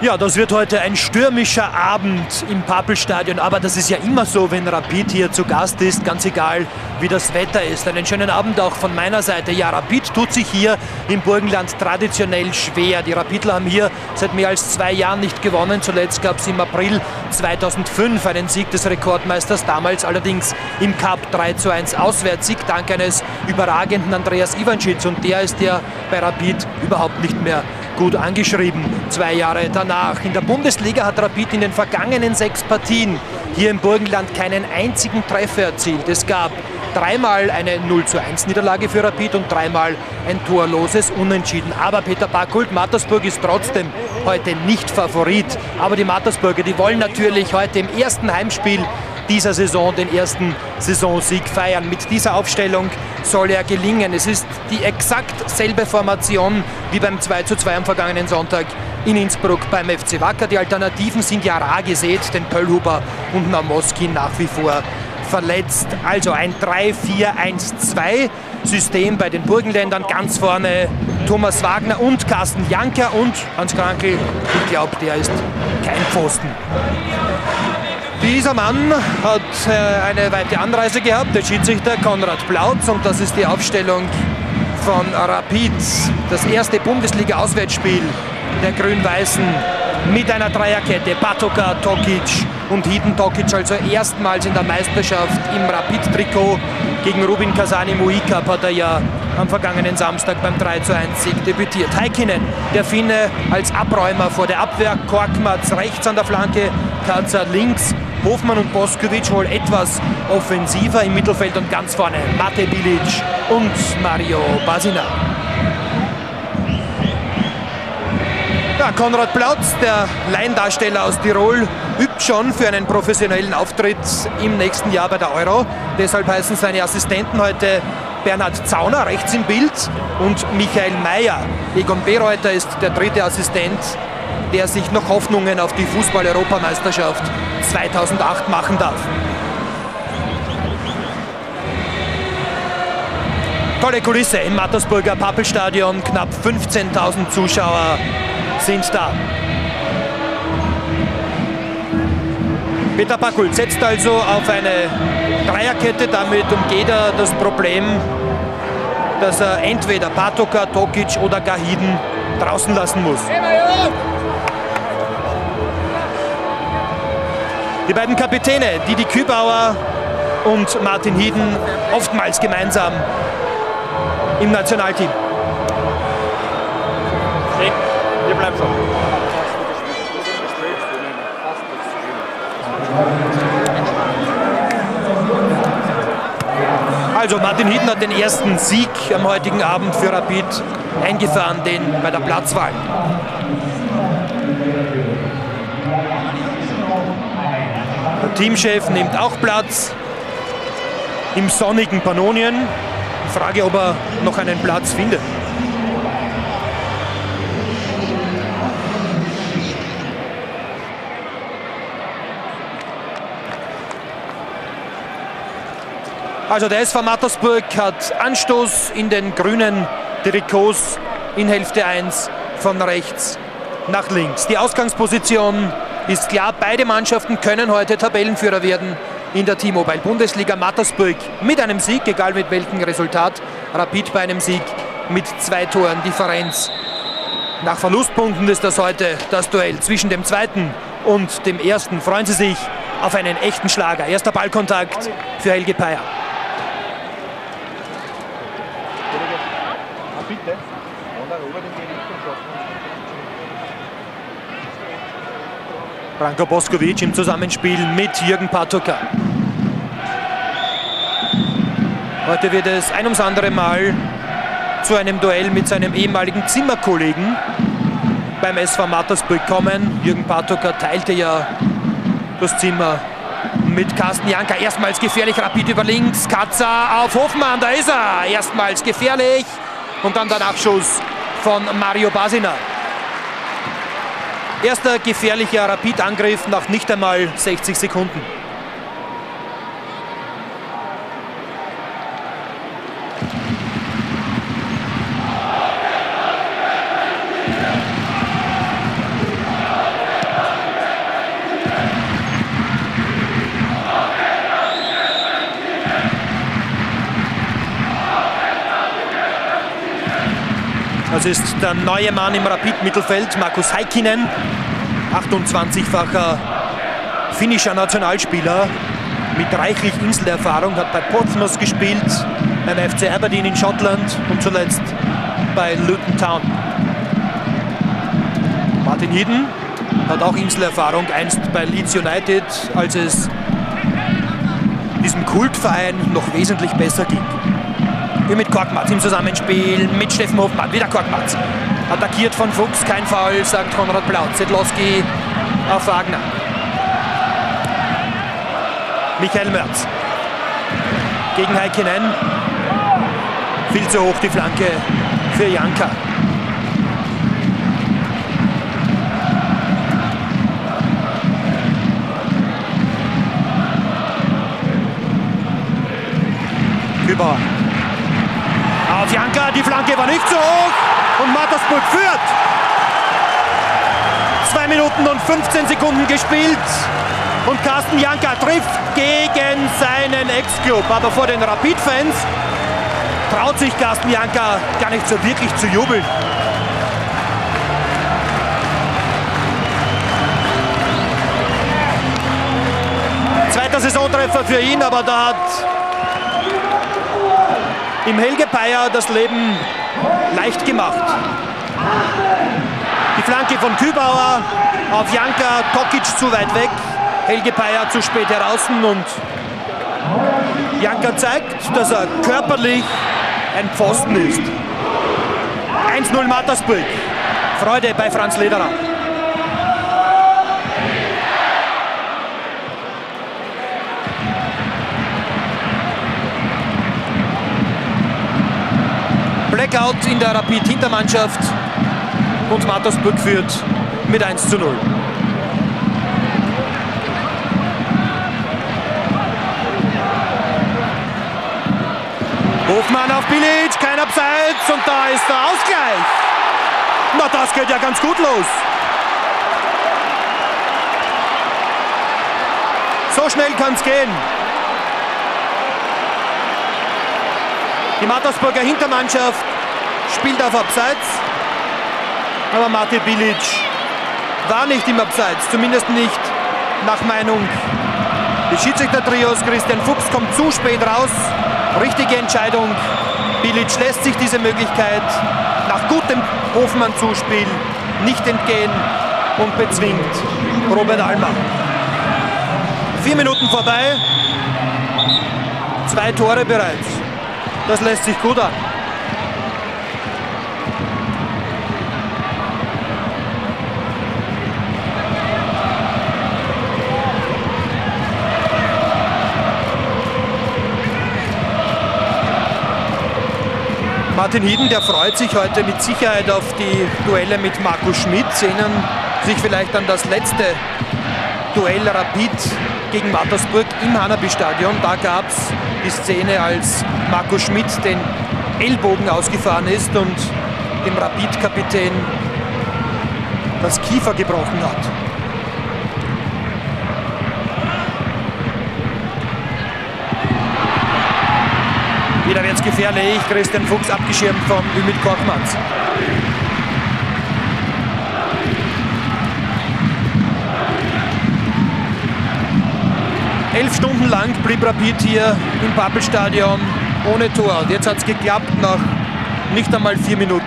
Ja, das wird heute ein stürmischer Abend im Papelstadion, aber das ist ja immer so, wenn Rapid hier zu Gast ist, ganz egal, wie das Wetter ist. Einen schönen Abend auch von meiner Seite. Ja, Rapid tut sich hier im Burgenland traditionell schwer. Die Rapidler haben hier seit mehr als 2 Jahren nicht gewonnen. Zuletzt gab es im April 2005 einen Sieg des Rekordmeisters, damals allerdings im Cup 3:1 Auswärtssieg, dank eines überragenden Andreas Ivancic, und der ist ja bei Rapid überhaupt nicht mehr gut angeschrieben. 2 Jahre danach. In der Bundesliga hat Rapid in den vergangenen 6 Partien hier im Burgenland keinen einzigen Treffer erzielt. Es gab 3-mal eine 0:1 Niederlage für Rapid und 3-mal ein torloses Unentschieden. Aber Peter Backhult, Mattersburg ist trotzdem heute nicht Favorit. Aber die Mattersburger, die wollen natürlich heute im ersten Heimspiel dieser Saison den ersten Saisonsieg feiern. Mit dieser Aufstellung soll er gelingen. Es ist die exakt selbe Formation wie beim 2:2 am vergangenen Sonntag in Innsbruck beim FC Wacker. Die Alternativen sind ja rar gesät, denn Pöllhuber und Naumoski nach wie vor verletzt. Also ein 3-4-1-2 System bei den Burgenländern. Ganz vorne Thomas Wagner und Carsten Janker und Hans Krankl. Ich glaube, der ist kein Pfosten. Dieser Mann hat eine weite Anreise gehabt, der Schiedsrichter Konrad Plautz, und das ist die Aufstellung von Rapid. Das erste Bundesliga-Auswärtsspiel der Grün-Weißen mit einer Dreierkette. Patoka, Tokic und Hidden Tokic, also erstmals in der Meisterschaft im Rapid-Trikot. Gegen Rubin Kasani Muhikab hat er ja am vergangenen Samstag beim 3:1-Sieg debütiert. Heikkinen, der Finne, als Abräumer vor der Abwehr. Korkmaz rechts an der Flanke, Kaza links. Hofmann und Boskovic wohl etwas offensiver im Mittelfeld, und ganz vorne Mate Bilic und Mario Basina. Ja, Konrad Plautz, der Laiendarsteller aus Tirol, übt schon für einen professionellen Auftritt im nächsten Jahr bei der Euro. Deshalb heißen seine Assistenten heute Bernhard Zauner rechts im Bild und Michael Mayer. Egon Bereuter ist der dritte Assistent, der sich noch Hoffnungen auf die Fußball-Europameisterschaft 2008 machen darf. Tolle Kulisse im Mattersburger Papelstadion, knapp 15.000 Zuschauer sind da. Peter Backhult setzt also auf eine Dreierkette, damit umgeht er das Problem, dass er entweder Patoka, Tokic oder Gahiden draußen lassen muss. Die beiden Kapitäne, Didi Kübauer und Martin Hidden, oftmals gemeinsam im Nationalteam. Wir bleiben so. Also Martin Hidden hat den ersten Sieg am heutigen Abend für Rapid eingefahren, den bei der Platzwahl. Der Teamchef nimmt auch Platz im sonnigen Pannonien. Frage, ob er noch einen Platz findet. Also der SV Mattersburg hat Anstoß in den grünen Trikots in Hälfte 1 von rechts nach links. Die Ausgangsposition ist klar, beide Mannschaften können heute Tabellenführer werden in der T-Mobile Bundesliga. Mattersburg mit einem Sieg, egal mit welchem Resultat. Rapid bei einem Sieg mit 2 Toren Differenz. Nach Verlustpunkten ist das heute das Duell zwischen dem zweiten und dem ersten. Freuen Sie sich auf einen echten Schlager. Erster Ballkontakt für Helge Peier. Branko Boskovic im Zusammenspiel mit Jürgen Patoka. Heute wird es ein ums andere Mal zu einem Duell mit seinem ehemaligen Zimmerkollegen beim SV Mattersburg kommen. Jürgen Patoka teilte ja das Zimmer mit Carsten Janker. Erstmals gefährlich, Rapid über links. Katza auf Hofmann, da ist er. Erstmals gefährlich. Und dann der Nachschuss von Mario Basina. Erster gefährlicher Rapid-Angriff nach nicht einmal 60 Sekunden. Das ist der neue Mann im Rapid-Mittelfeld, Markus Heikkinen, 28-facher finnischer Nationalspieler mit reichlich Inselerfahrung, hat bei Portsmouth gespielt, beim FC Aberdeen in Schottland und zuletzt bei Luton Town. Martin Hidden hat auch Inselerfahrung, einst bei Leeds United, als es diesem Kultverein noch wesentlich besser ging. Hier mit Korkmaz im Zusammenspiel mit Steffen Hofmann, wieder Korkmaz. Attackiert von Fuchs, kein Foul, sagt Konrad Plaut. Sedlowski auf Wagner. Michael Mörz gegen Heikkinen. Viel zu hoch die Flanke für Janka. Kübauer. Auf Janka, die Flanke war nicht so hoch und Mattersburg führt. 2 Minuten und 15 Sekunden gespielt und Carsten Janka trifft gegen seinen Ex-Club. Aber vor den Rapid-Fans traut sich Carsten Janka gar nicht so wirklich zu jubeln. Zweiter Saisontreffer für ihn, aber da hat im Helge Bayer das Leben leicht gemacht. Die Flanke von Kübauer auf Janka, Tokic zu weit weg, Helge Bayer zu spät heraus und Janka zeigt, dass er körperlich ein Pfosten ist. 1:0 Mattersburg. Freude bei Franz Lederer. Blackout in der Rapid-Hintermannschaft und Mattersburg führt mit 1:0. Hofmann auf Bilic, kein Abseits und da ist der Ausgleich. Na, das geht ja ganz gut los. So schnell kann es gehen. Die Mattersburger Hintermannschaft spielt auf Abseits, aber Mate Bilic war nicht im Abseits, zumindest nicht nach Meinung des Schiedsrichter-Trios. Christian Fuchs kommt zu spät raus, richtige Entscheidung. Bilic lässt sich diese Möglichkeit nach gutem Hofmann-Zuspiel nicht entgehen und bezwingt Robert Almer. 4 Minuten vorbei, 2 Tore bereits. Das lässt sich gut an. Martin Hidden, der freut sich heute mit Sicherheit auf die Duelle mit Markus Schmidt. Sie erinnern sich vielleicht an das letzte Duell Rapid gegen Mattersburg im Hanapi-Stadion. Da gab es die Szene, als Markus Schmidt den Ellbogen ausgefahren ist und dem Rapid-Kapitän das Kiefer gebrochen hat. Wieder wird es gefährlich. Christian Fuchs abgeschirmt von Ümit Korkmaz. Elf Stunden lang blieb Rapid hier im Pappelstadion ohne Tor. Und jetzt hat es geklappt nach nicht einmal 4 Minuten.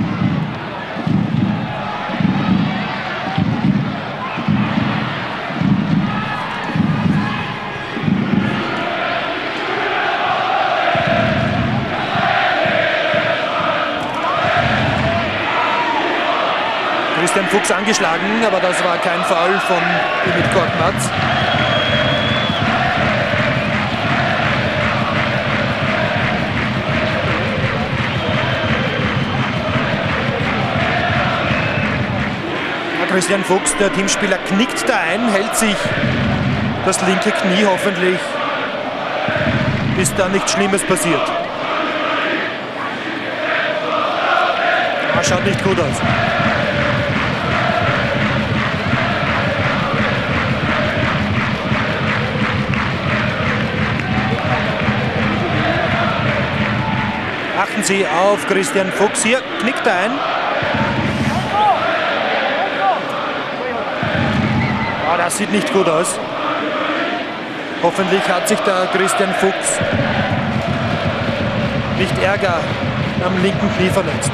Christian Fuchs angeschlagen, aber das war kein Foul von Ümit Korkmaz. Christian Fuchs, der Teamspieler, knickt da ein, hält sich das linke Knie, hoffentlich ist da nichts Schlimmes passiert. Das schaut nicht gut aus. sie auf Christian Fuchs. Hier knickt er ein. Oh, das sieht nicht gut aus. Hoffentlich hat sich der Christian Fuchs nicht Ärger am linken Knie verletzt.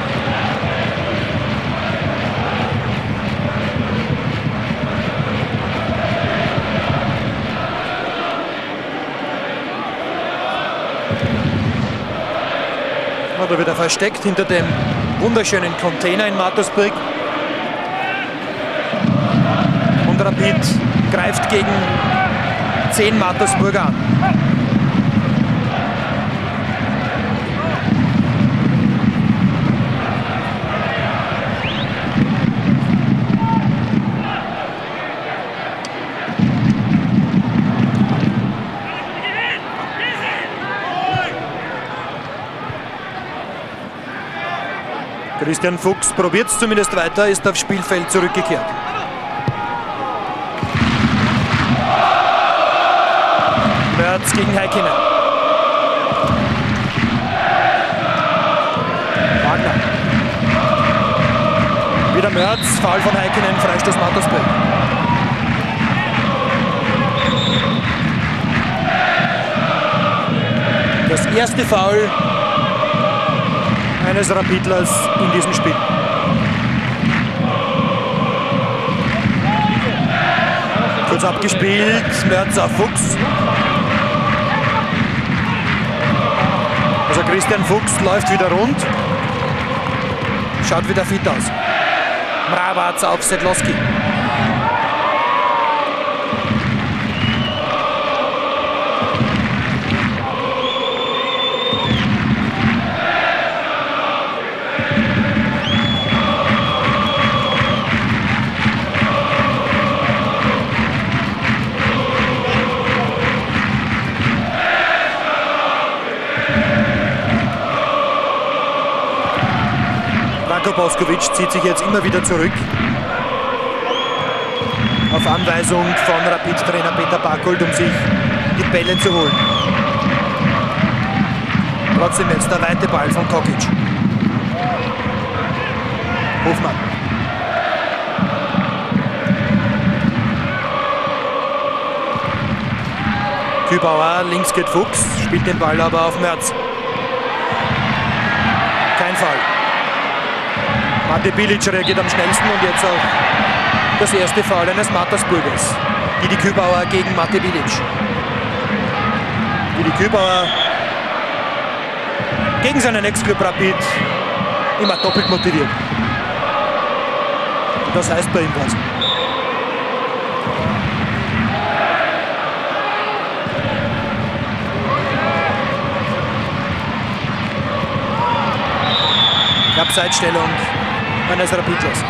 Oder wieder versteckt hinter dem wunderschönen Container in Mattersburg. Und Rapid greift gegen 10 Mattersburger an. Christian Fuchs probiert es zumindest weiter, ist aufs Spielfeld zurückgekehrt. Mörz gegen Heikkinen. Wagner. Wieder Mörz, Foul von Heikkinen, Freistoß Mattersburg. Das erste Foul eines Rapidlers in diesem Spiel. Kurz abgespielt, Mörz auf Fuchs. Also Christian Fuchs läuft wieder rund. Schaut wieder fit aus. Mravaz auf Sedlowski. Boskovic zieht sich jetzt immer wieder zurück. Auf Anweisung von Rapid-Trainer Peter Backholt, um sich die Bälle zu holen. Trotzdem jetzt der weite Ball von Kokic. Hofmann. Kübauer, links geht Fuchs, spielt den Ball aber auf Mörz. Kein Foul. Mate Bilic reagiert am schnellsten und jetzt auch das erste Foul eines Mattersburgers. Didi Kübauer gegen Mate Bilic. Didi Kübauer gegen seinen Ex-Club Rapid immer doppelt motiviert. Das heißt bei ihm was. Abseitsstellung eines Rapidlers.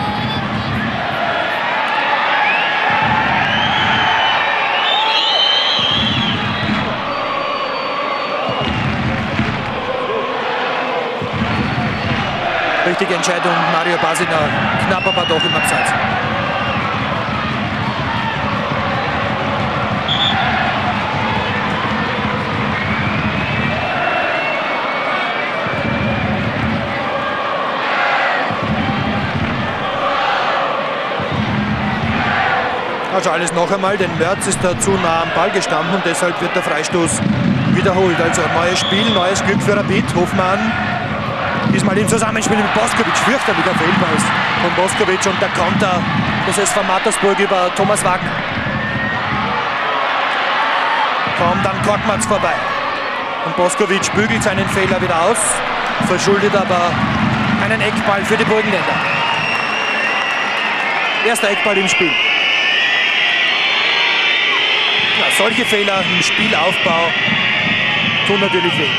Richtige Entscheidung, Mario Basina, knapp aber doch im Abseits. Also alles noch einmal, denn Mörz ist da zu nah am Ball gestanden und deshalb wird der Freistoß wiederholt. Also neues Spiel, neues Glück für Rapid. Hofmann, diesmal im Zusammenspiel mit Boskovic, fürchterlicher Fehlpass von Boskovic und der Konter des SV Mattersburg über Thomas Wagner. Kommt dann Korkmaz vorbei und Boskovic bügelt seinen Fehler wieder aus, verschuldet aber einen Eckball für die Burgenländer. Erster Eckball im Spiel. Ja, solche Fehler im Spielaufbau tun natürlich weh.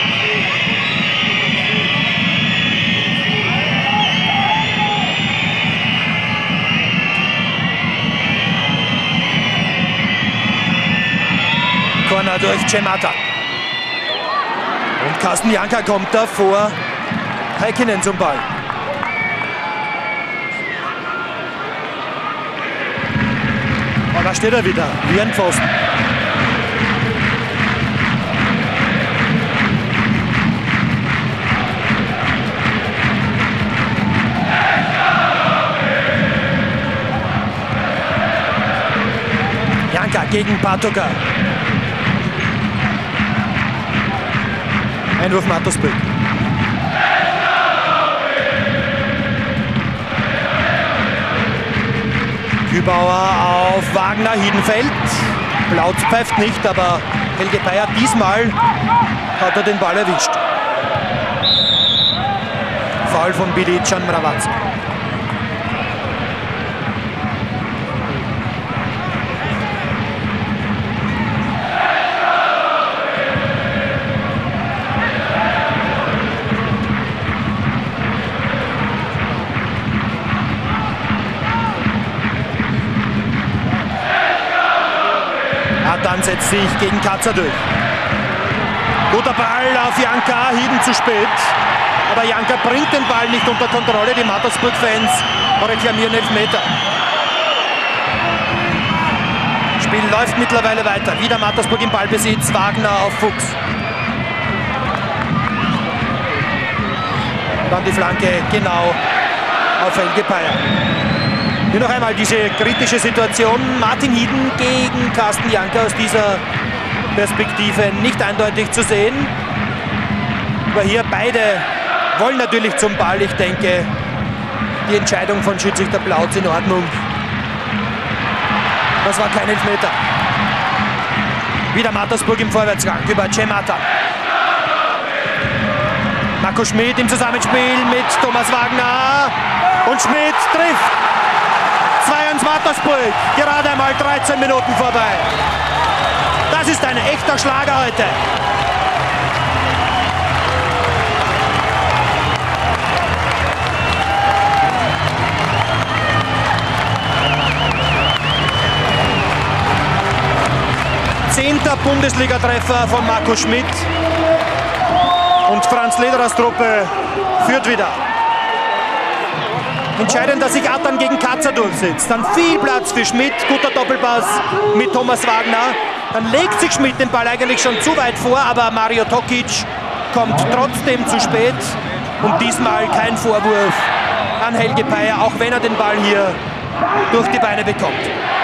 Corner durch Cemata. Und Carsten Janka kommt da vor Heikkinen zum Ball. Und da steht er wieder, wie ein Pfosten. Janka gegen Patoka. Einwurf Mattersburg. Kübauer auf Wagner, Hiedenfeld. Plautz pfeift nicht, aber Helge Bayer diesmal hat er den Ball erwischt. Foul von Bilic an Mravaz. Dann setzt sich gegen Katzer durch. Guter Ball auf Janka, Hieden zu spät. Aber Janka bringt den Ball nicht unter Kontrolle. Die Mattersburg-Fans reklamieren Elfmeter. Spiel läuft mittlerweile weiter. Wieder Mattersburg im Ballbesitz. Wagner auf Fuchs. Dann die Flanke genau auf Helge Bayer. Hier noch einmal diese kritische Situation. Martin Hieden gegen Carsten Janka, aus dieser Perspektive nicht eindeutig zu sehen. Aber hier beide wollen natürlich zum Ball. Ich denke, die Entscheidung von Schiedsrichter Plautz in Ordnung. Das war kein Elfmeter. Wieder Mattersburg im Vorwärtsgang über Cemata. Marco Schmidt im Zusammenspiel mit Thomas Wagner. Und Schmidt trifft. 2-1 Mattersburg, gerade einmal 13 Minuten vorbei. Das ist ein echter Schlager heute. Zehnter Bundesliga-Treffer von Marco Schmidt. Und Franz Lederers Truppe führt wieder. Entscheidend, dass sich Atan gegen Katzer durchsetzt. Dann viel Platz für Schmidt. Guter Doppelpass mit Thomas Wagner. Dann legt sich Schmidt den Ball eigentlich schon zu weit vor, aber Mario Tokic kommt trotzdem zu spät. Und diesmal kein Vorwurf an Helge Bayer, auch wenn er den Ball hier durch die Beine bekommt.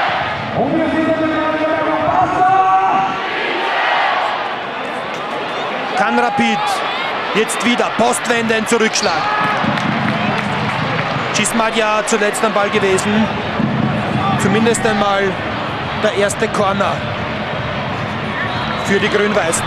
Kann Rapid jetzt wieder Postwende, ein Zurückschlag. Cismadja zuletzt am Ball gewesen. Zumindest einmal der erste Corner für die Grün-Weißen.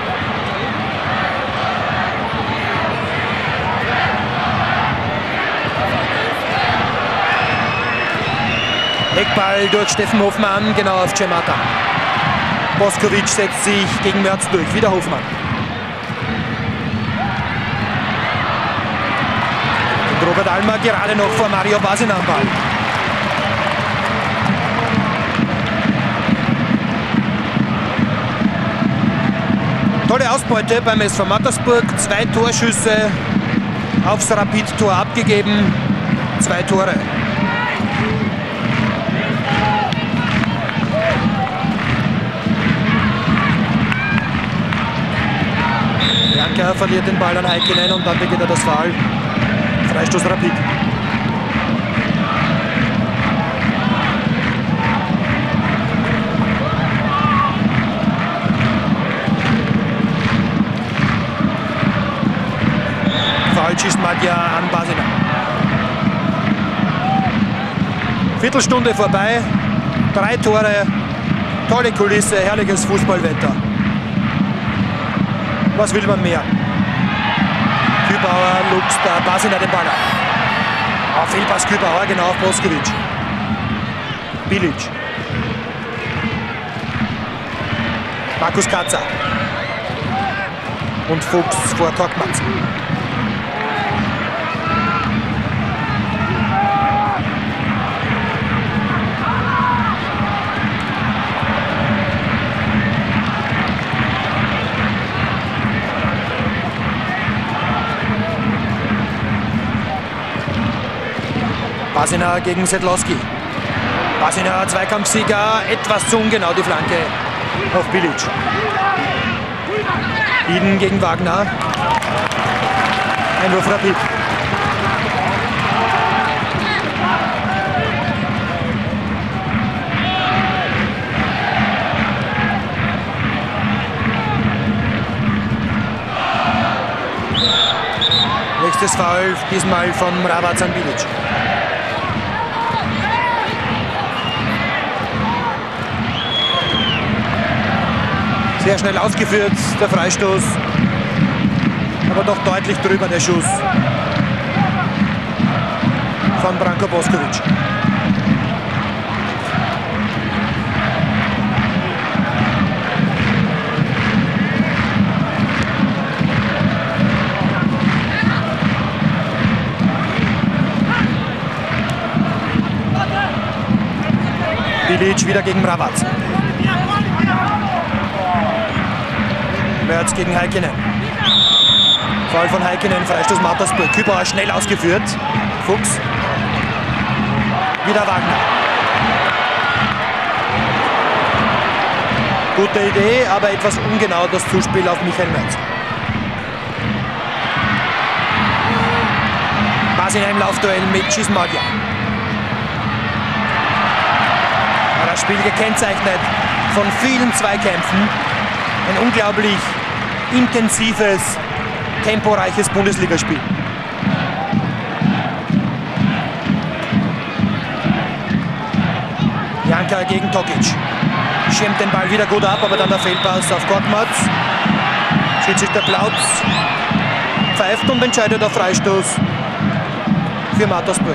Eckball durch Steffen Hofmann, genau auf Cemata. Boskovic setzt sich gegen Mörz durch, wieder Hofmann. Robert Almer gerade noch vor Mario Basina am Ball. Tolle Ausbeute beim SV Mattersburg. 2 Torschüsse aufs Rapid-Tor abgegeben. 2 Tore. Janka verliert den Ball an Heikkinen und dann begeht er das Foul. Freistoß Rapid. Foul Cismadja an Basina. Viertelstunde vorbei. 3 Tore. Tolle Kulisse, herrliches Fußballwetter. Was will man mehr? Kübauer, Lux, da Basina den Ball ab. Auf Fehlpass Kübauer, genau auf Boskovic. Bilic. Markus Katzer. Und Fuchs vor Korkmaz. Basina gegen Sedlowski. Basina, Zweikampfsieger, etwas zu ungenau die Flanke auf Bilic. Hieden gegen Wagner. Einwurf Rapid. Nächstes Foul, diesmal von Mravac an Bilic. Sehr schnell ausgeführt, der Freistoß. Aber doch deutlich drüber der Schuss von Branko Boskovic. Bilic wieder gegen Mravac. Mörz gegen Heikkinen. Foul von Heikkinen, Freistoß Mattersburg. Kübauer schnell ausgeführt. Fuchs. Wieder Wagner. Gute Idee, aber etwas ungenau das Zuspiel auf Michael Mörz. Basin im Laufduell mit Cismalia. Das Spiel gekennzeichnet von vielen Zweikämpfen. Ein unglaublich intensives, temporeiches Bundesligaspiel. Janka gegen Tokic. Schirmt den Ball wieder gut ab, aber dann der Fehlpass auf Korkmaz. Schiedsrichter Plautz pfeift und entscheidet auf Freistoß für Mattersburg.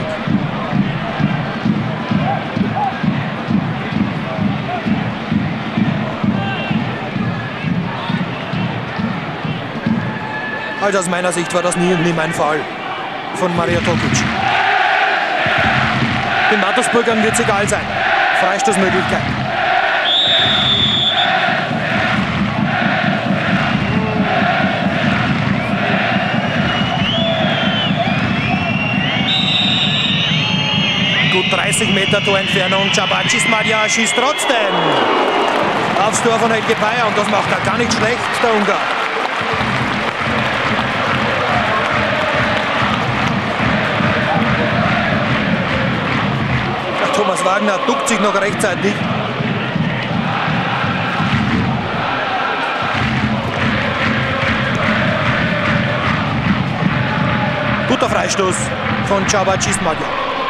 Also aus meiner Sicht war das nie und nimmer ein Foul von Mario Tokic. Den Mattersburgern wird es egal sein. Freistoßmöglichkeit. Gut 30 Meter Torentfernung. Cismalia schießt trotzdem aufs Tor von Helge Bayer und das macht er gar nicht schlecht, der Ungar. Thomas Wagner duckt sich noch rechtzeitig. Guter Freistoß von Csaba Cismalia.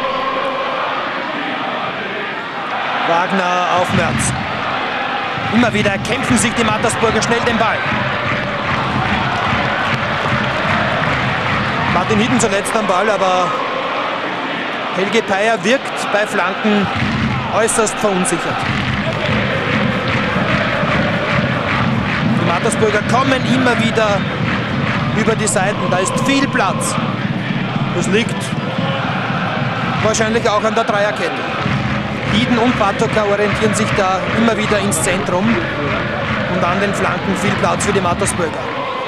Wagner auf Mörz. Immer wieder kämpfen sich die Mattersburger schnell den Ball. Martin Hidden zuletzt am Ball, aber Helge Bayer wirkt bei Flanken äußerst verunsichert. Die Mattersburger kommen immer wieder über die Seiten. Da ist viel Platz. Das liegt wahrscheinlich auch an der Dreierkette. Hidden und Patoka orientieren sich da immer wieder ins Zentrum und an den Flanken viel Platz für die Mattersburger.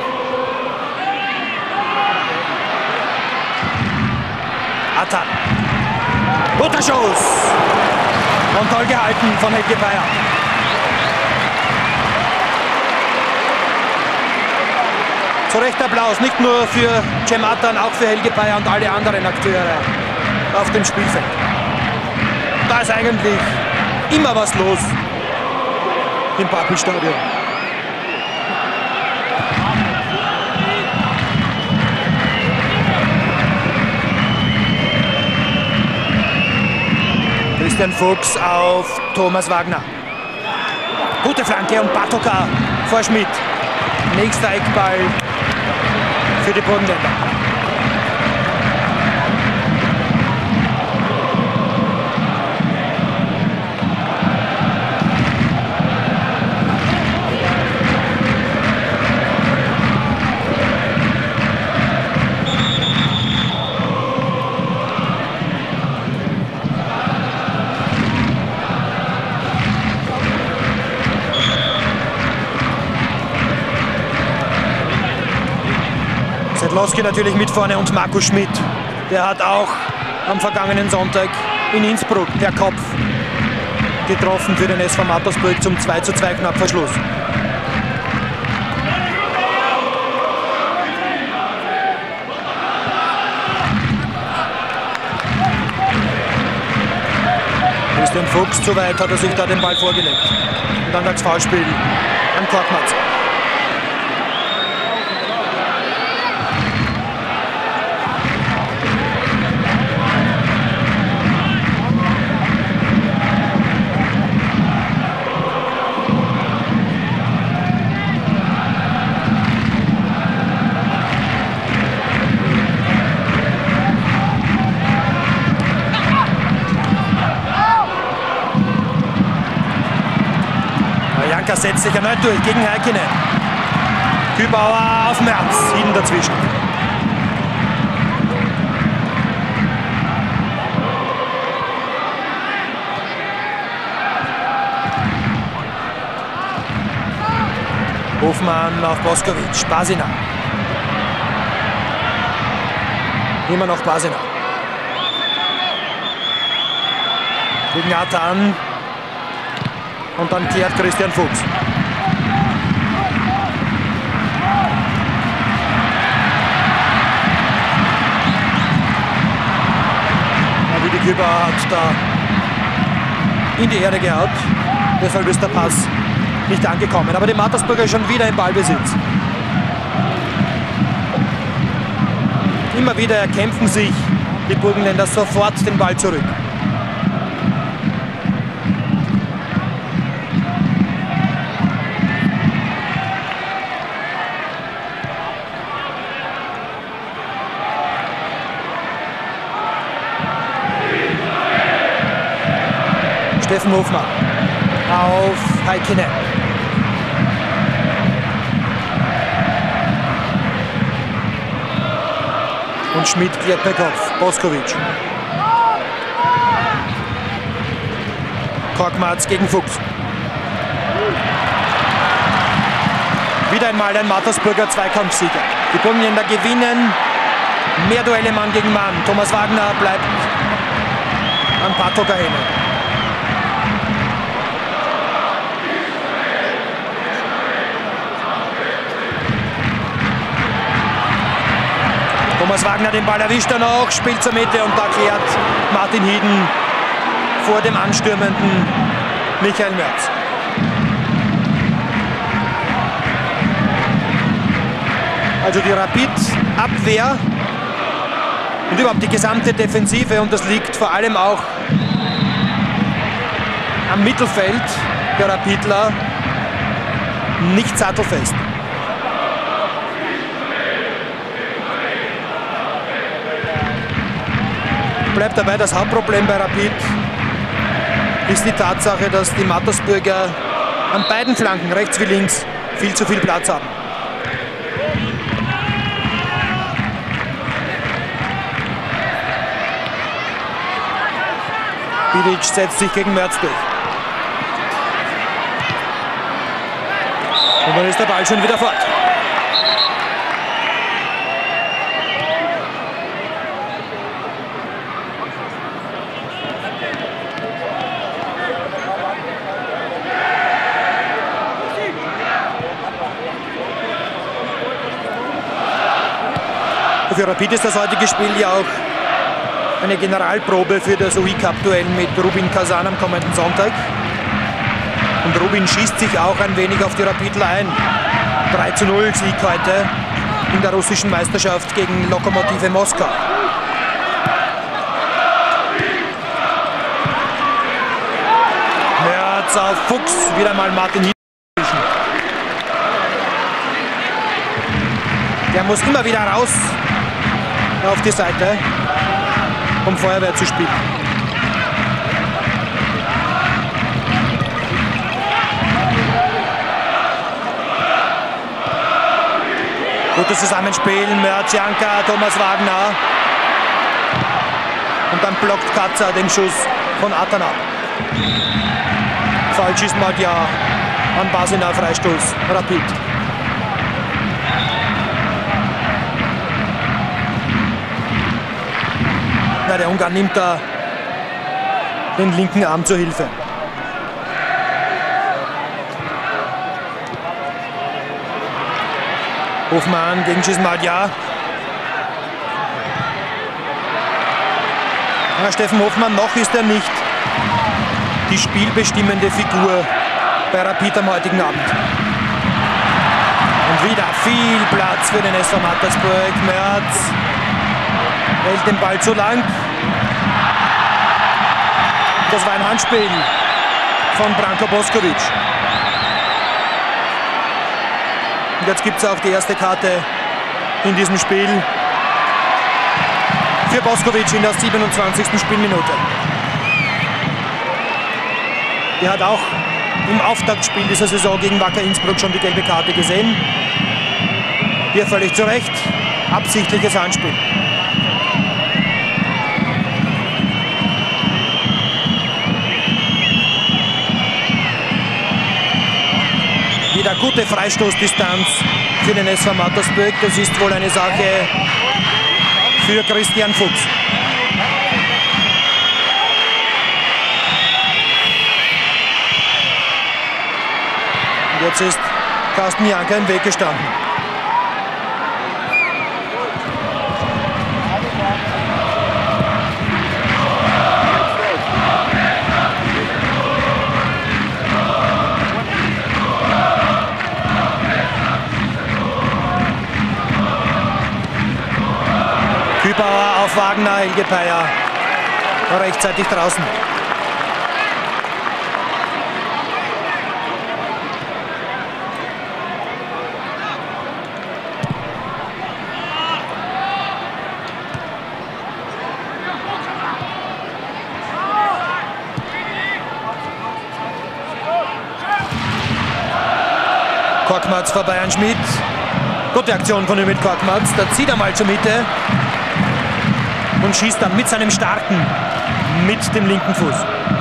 Atta. Guter Schuss! Und toll gehalten von Helge Bayer. Zu Recht Applaus, nicht nur für Cem Atan, auch für Helge Bayer und alle anderen Akteure auf dem Spielfeld. Da ist eigentlich immer was los im Pappelstadion. Christian Fuchs auf Thomas Wagner. Gute Flanke und Patoka vor Schmidt. Nächster Eckball für die Burgenländer. Sedlowski natürlich mit vorne und Markus Schmidt. Der hat auch am vergangenen Sonntag in Innsbruck per Kopf getroffen für den SV Mattersburg zum 2:2 knapp vor Schluss. Christian Fuchs, zu weit hat er sich da den Ball vorgelegt. Und dann das Foulspiel an Korkmaz. Janka setzt sich erneut durch gegen Heikkinen. Kübauer auf Merz, Hieden dazwischen. Hofmann auf Boskovic, Basina. Immer noch Basina. Gegen Atan. Und dann klärt Christian Fuchs. Wie die Kübauer hat da in die Erde gehaut. Deshalb ist der Pass nicht angekommen. Aber die Mattersburger schon wieder im Ballbesitz. Immer wieder erkämpfen sich die Burgenländer sofort den Ball zurück. Steffen Hofmann auf Heikkinen. Und Schmidt klärt per Kopf. Boskovic. Korkmaz gegen Fuchs. Wieder einmal ein Mattersburger Zweikampfsieger. Die Burgenländer gewinnen. Mehr Duelle Mann gegen Mann. Thomas Wagner bleibt an Patoka hängen. Thomas Wagner den Ball erwischt er noch, spielt zur Mitte und da klärt Martin Hieden vor dem anstürmenden Michael Merz. Also die Rapid-Abwehr und überhaupt die gesamte Defensive, und das liegt vor allem auch am Mittelfeld der Rapidler, nicht sattelfest. Bleibt dabei, das Hauptproblem bei Rapid ist die Tatsache, dass die Mattersburger an beiden Flanken, rechts wie links, viel zu viel Platz haben. Bilic setzt sich gegen Merz durch. Und dann ist der Ball schon wieder fort. Für Rapid ist das heutige Spiel ja auch eine Generalprobe für das UI-Cup-Duell mit Rubin Kazan am kommenden Sonntag. Und Rubin schießt sich auch ein wenig auf die Rapidler ein. 3:0 Sieg heute in der russischen Meisterschaft gegen Lokomotive Moskau. Merz auf Fuchs, wieder mal Martin Hieden. Der muss immer wieder raus auf die Seite, um Feuerwehr zu spielen. Gutes Zusammenspiel, Merz, Janka, Thomas Wagner. Und dann blockt Katzer den Schuss von Atan ab. Falsch ist Madja an Basina, Freistoß, Rapid. Ja, der Ungar nimmt da den linken Arm zur Hilfe. Hofmann gegen Cismadja. Ja, Steffen Hofmann, noch ist er nicht die spielbestimmende Figur bei Rapid am heutigen Abend. Und wieder viel Platz für den SV Mattersburg. Merz hält den Ball zu lang. Das war ein Handspiel von Branko Boskovic. Und jetzt gibt es auch die erste Karte in diesem Spiel für Boskovic in der 27. Spielminute. Er hat auch im Auftaktspiel dieser Saison gegen Wacker Innsbruck schon die gelbe Karte gesehen. Hier völlig zu Recht. Absichtliches Handspiel. Wieder gute Freistoßdistanz für den SV Mattersburg. Das ist wohl eine Sache für Christian Fuchs. Und jetzt ist Carsten Janka im Weg gestanden. Kübauer auf Wagner, Helge Peier war rechtzeitig draußen. Korkmaz vorbei an Schmidt. Gute Aktion von Ümit Korkmaz. Da zieht er mal zur Mitte und schießt dann mit seinem starken, mit dem linken Fuß.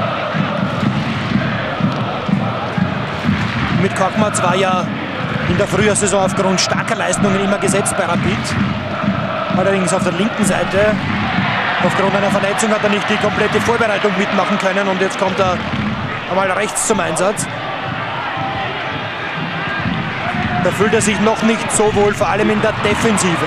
Mit Korkmaz war ja in der Frühjahrssaison aufgrund starker Leistungen immer gesetzt bei Rapid. Allerdings auf der linken Seite. Aufgrund einer Verletzung hat er nicht die komplette Vorbereitung mitmachen können und jetzt kommt er einmal rechts zum Einsatz. Da fühlt er sich noch nicht so wohl, vor allem in der Defensive.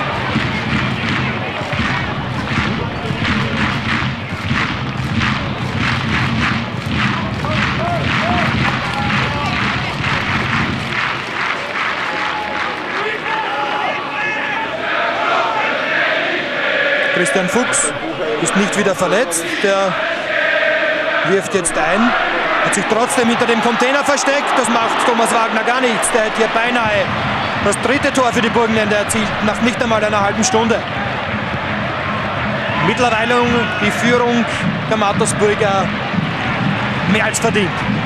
Christian Fuchs ist nicht wieder verletzt, der wirft jetzt ein, hat sich trotzdem hinter dem Container versteckt, das macht Thomas Wagner gar nichts, der hat hier beinahe das dritte Tor für die Burgenländer erzielt, nach nicht einmal einer halben Stunde. Mittlerweile die Führung der Mattersburger mehr als verdient.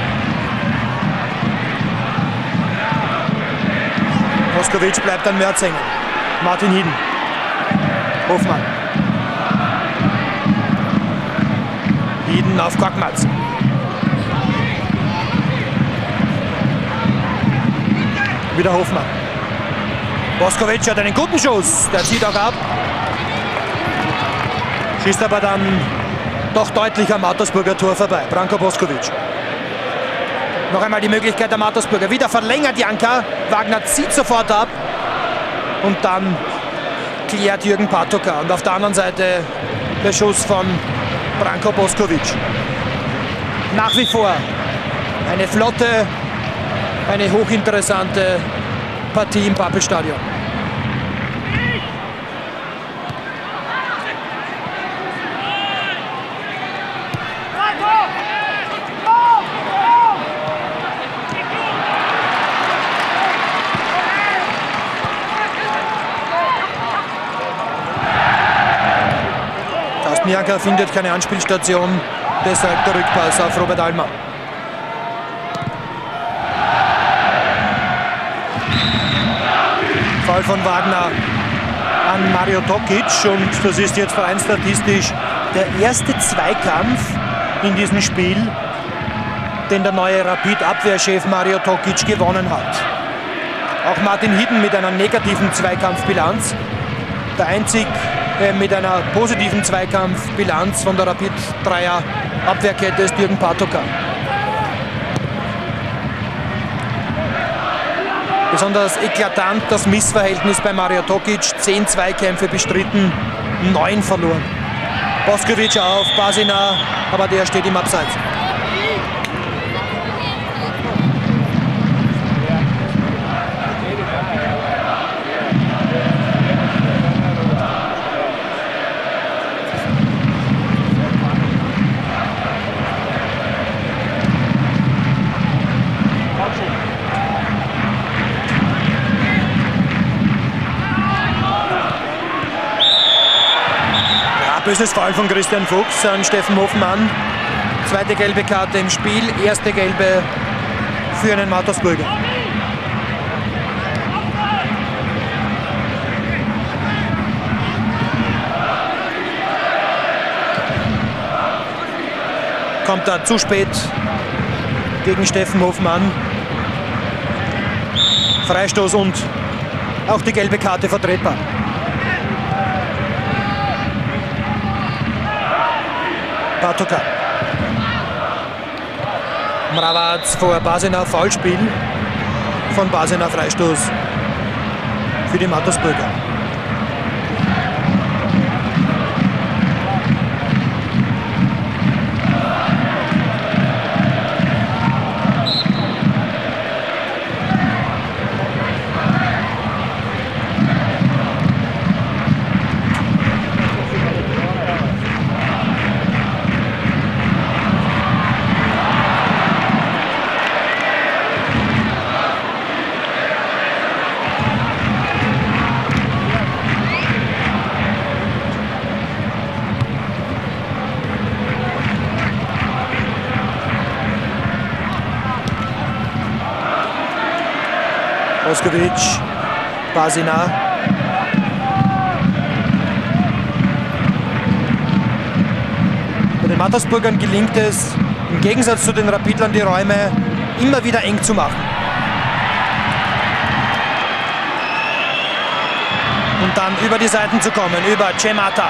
Moskowitsch bleibt an Mörz hängen. Martin Hieden. Hofmann. Hieden auf Korkmaz. Wieder Hofmann. Moskowitsch hat einen guten Schuss. Der zieht auch ab. Schießt aber dann doch deutlich am Mattersburger Tor vorbei. Branko Boskovic. Noch einmal die Möglichkeit der Mattersburger. Wieder verlängert Janka. Wagner zieht sofort ab. Und dann klärt Jürgen Patoka. Und auf der anderen Seite der Schuss von Branko Boskovic. Nach wie vor eine flotte, eine hochinteressante Partie im Pappelstadion. Carsten Janka findet keine Anspielstation, deshalb der Rückpass auf Robert Almer. Foul von Wagner an Mario Tokic und das ist jetzt rein statistisch der erste Zweikampf in diesem Spiel, den der neue Rapid-Abwehrchef Mario Tokic gewonnen hat. Auch Martin Hieden mit einer negativen Zweikampfbilanz. Der einzig mit einer positiven Zweikampfbilanz von der Rapid-Dreier-Abwehrkette ist Jürgen Patoka. Besonders eklatant das Missverhältnis bei Mario Tokic. 10 Zweikämpfe bestritten, 9 verloren. Boskovic auf Basina, aber der steht im Abseits. Böses Foul von Christian Fuchs an Steffen Hofmann. Zweite gelbe Karte im Spiel, erste gelbe für einen Mattersburger. Kommt da zu spät gegen Steffen Hofmann. Freistoß und auch die gelbe Karte vertretbar. Patoka. Mravac vor Basina, Foulspiel von Basina, Freistoß für die Mattersburger. Boskovic, Basina. Bei den Mattersburgern gelingt es, im Gegensatz zu den Rapidlern die Räume immer wieder eng zu machen. Und dann über die Seiten zu kommen, über Cemata.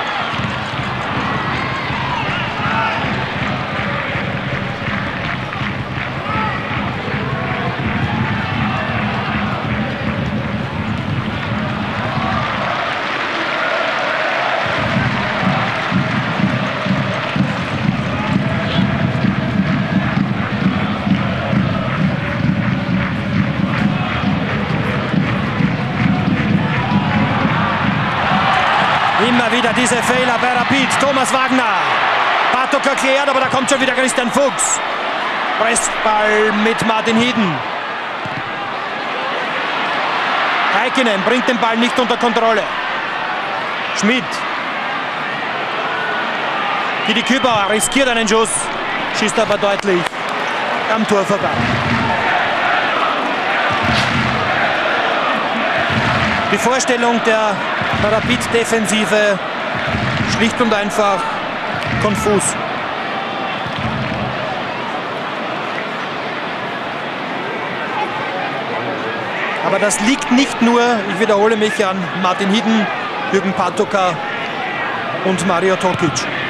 Immer wieder diese Fehler bei Rapid. Thomas Wagner. Patoka klärt, aber da kommt schon wieder Christian Fuchs. Pressball mit Martin Hieden. Heikkinen bringt den Ball nicht unter Kontrolle. Schmidt. Didi Kübauer riskiert einen Schuss, schießt aber deutlich am Tor vorbei. Die Vorstellung der Rapid-Defensive schlicht und einfach konfus. Aber das liegt nicht nur, ich wiederhole mich, an Martin Hieden, Jürgen Patoka und Mario Tokic.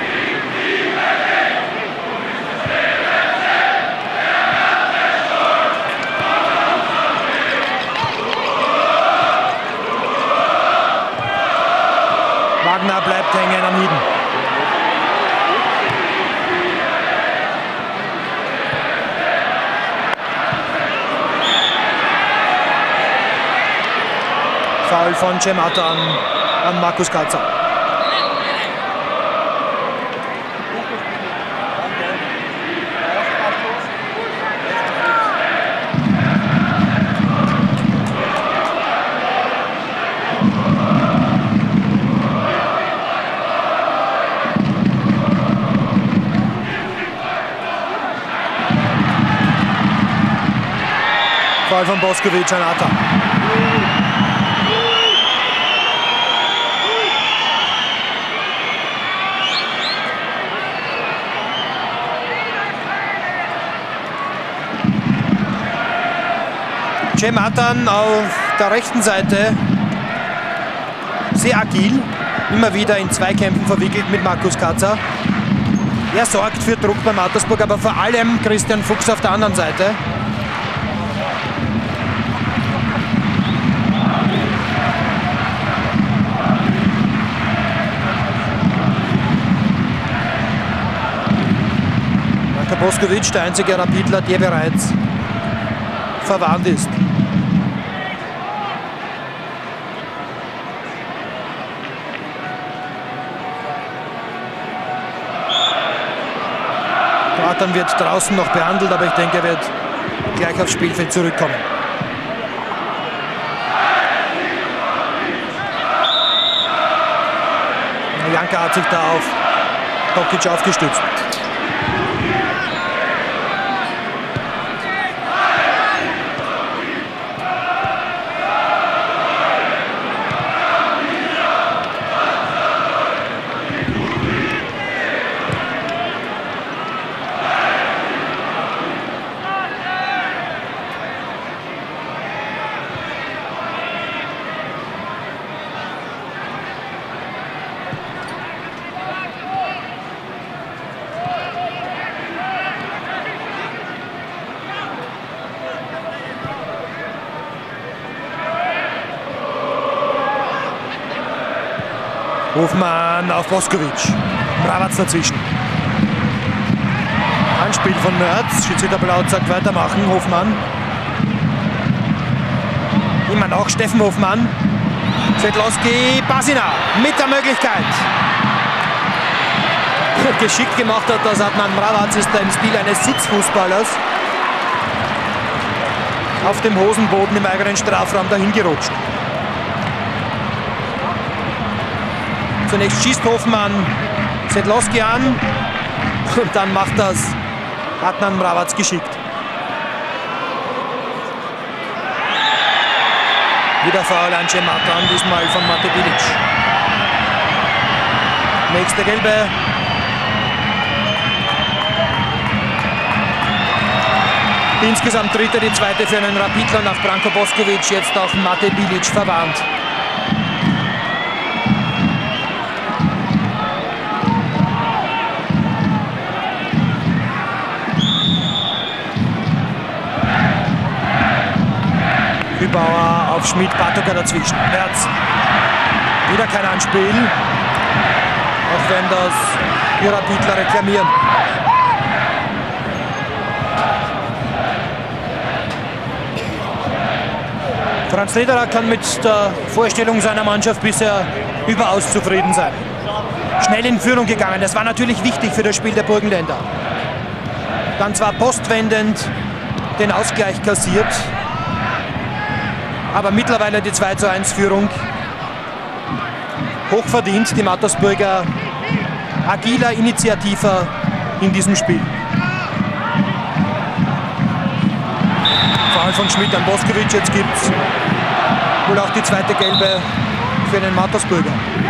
Wagner bleibt hängen am Hieden. Foul von Cemata an Markus Katzer. Foul von Boskovic an Atta. Cematan auf der rechten Seite sehr agil, immer wieder in Zweikämpfen verwickelt mit Markus Katzer. Er sorgt für Druck bei Mattersburg, aber vor allem Christian Fuchs auf der anderen Seite. Marko Boskovic, der einzige Rapidler, der bereits verwarnt ist. Dann wird draußen noch behandelt, aber ich denke, er wird gleich aufs Spielfeld zurückkommen. Janka hat sich da auf Tokic aufgestützt. Hofmann auf Boskovic. Mravac dazwischen. Anspiel von Mörz. Schiedsrichter Blaut sagt weitermachen. Hofmann. Immer noch Steffen Hofmann. Svetlovski, Basina mit der Möglichkeit. Geschickt gemacht hat das Adnan Mravac, ist da im Stil eines Sitzfußballers auf dem Hosenboden im eigenen Strafraum dahin gerutscht. Zunächst schießt Hofmann Svetlovski an und dann macht das Adnan Mravac geschickt. Wieder Foul an Cematan, diesmal von Mate Bilic. Nächste gelbe. Insgesamt dritte, die zweite für einen Rapidler nach Branko Boskovic, jetzt auch Mate Bilic verwarnt. Kübauer auf Schmidt, Patoka dazwischen. Mörz. Wieder kein Anspiel. Auch wenn das die Rapidler reklamieren. Franz Lederer kann mit der Vorstellung seiner Mannschaft bisher überaus zufrieden sein. Schnell in Führung gegangen. Das war natürlich wichtig für das Spiel der Burgenländer. Dann zwar postwendend den Ausgleich kassiert, aber mittlerweile die 2:1 Führung. Hochverdient, die Mattersburger agiler, initiativer in diesem Spiel. Foul von Schmidt an Boskovic, jetzt gibt es wohl auch die zweite gelbe für den Mattersburger.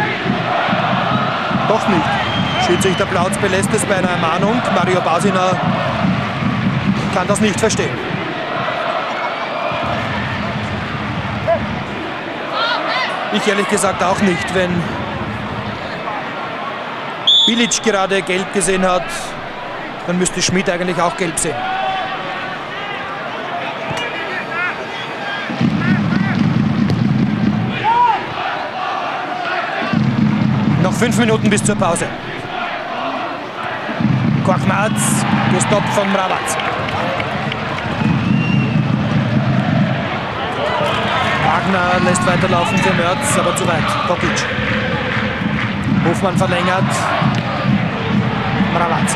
Doch nicht. Schiedsrichter Plautz belässt es bei einer Ermahnung. Mario Basina kann das nicht verstehen. Ich ehrlich gesagt auch nicht, wenn Bilic gerade gelb gesehen hat, dann müsste Schmidt eigentlich auch gelb sehen. Noch 5 Minuten bis zur Pause. Korkmaz, gestoppt von Mravac. Wagner lässt weiterlaufen für Mörz, aber zu weit. Tokic. Hofmann verlängert. Mravac.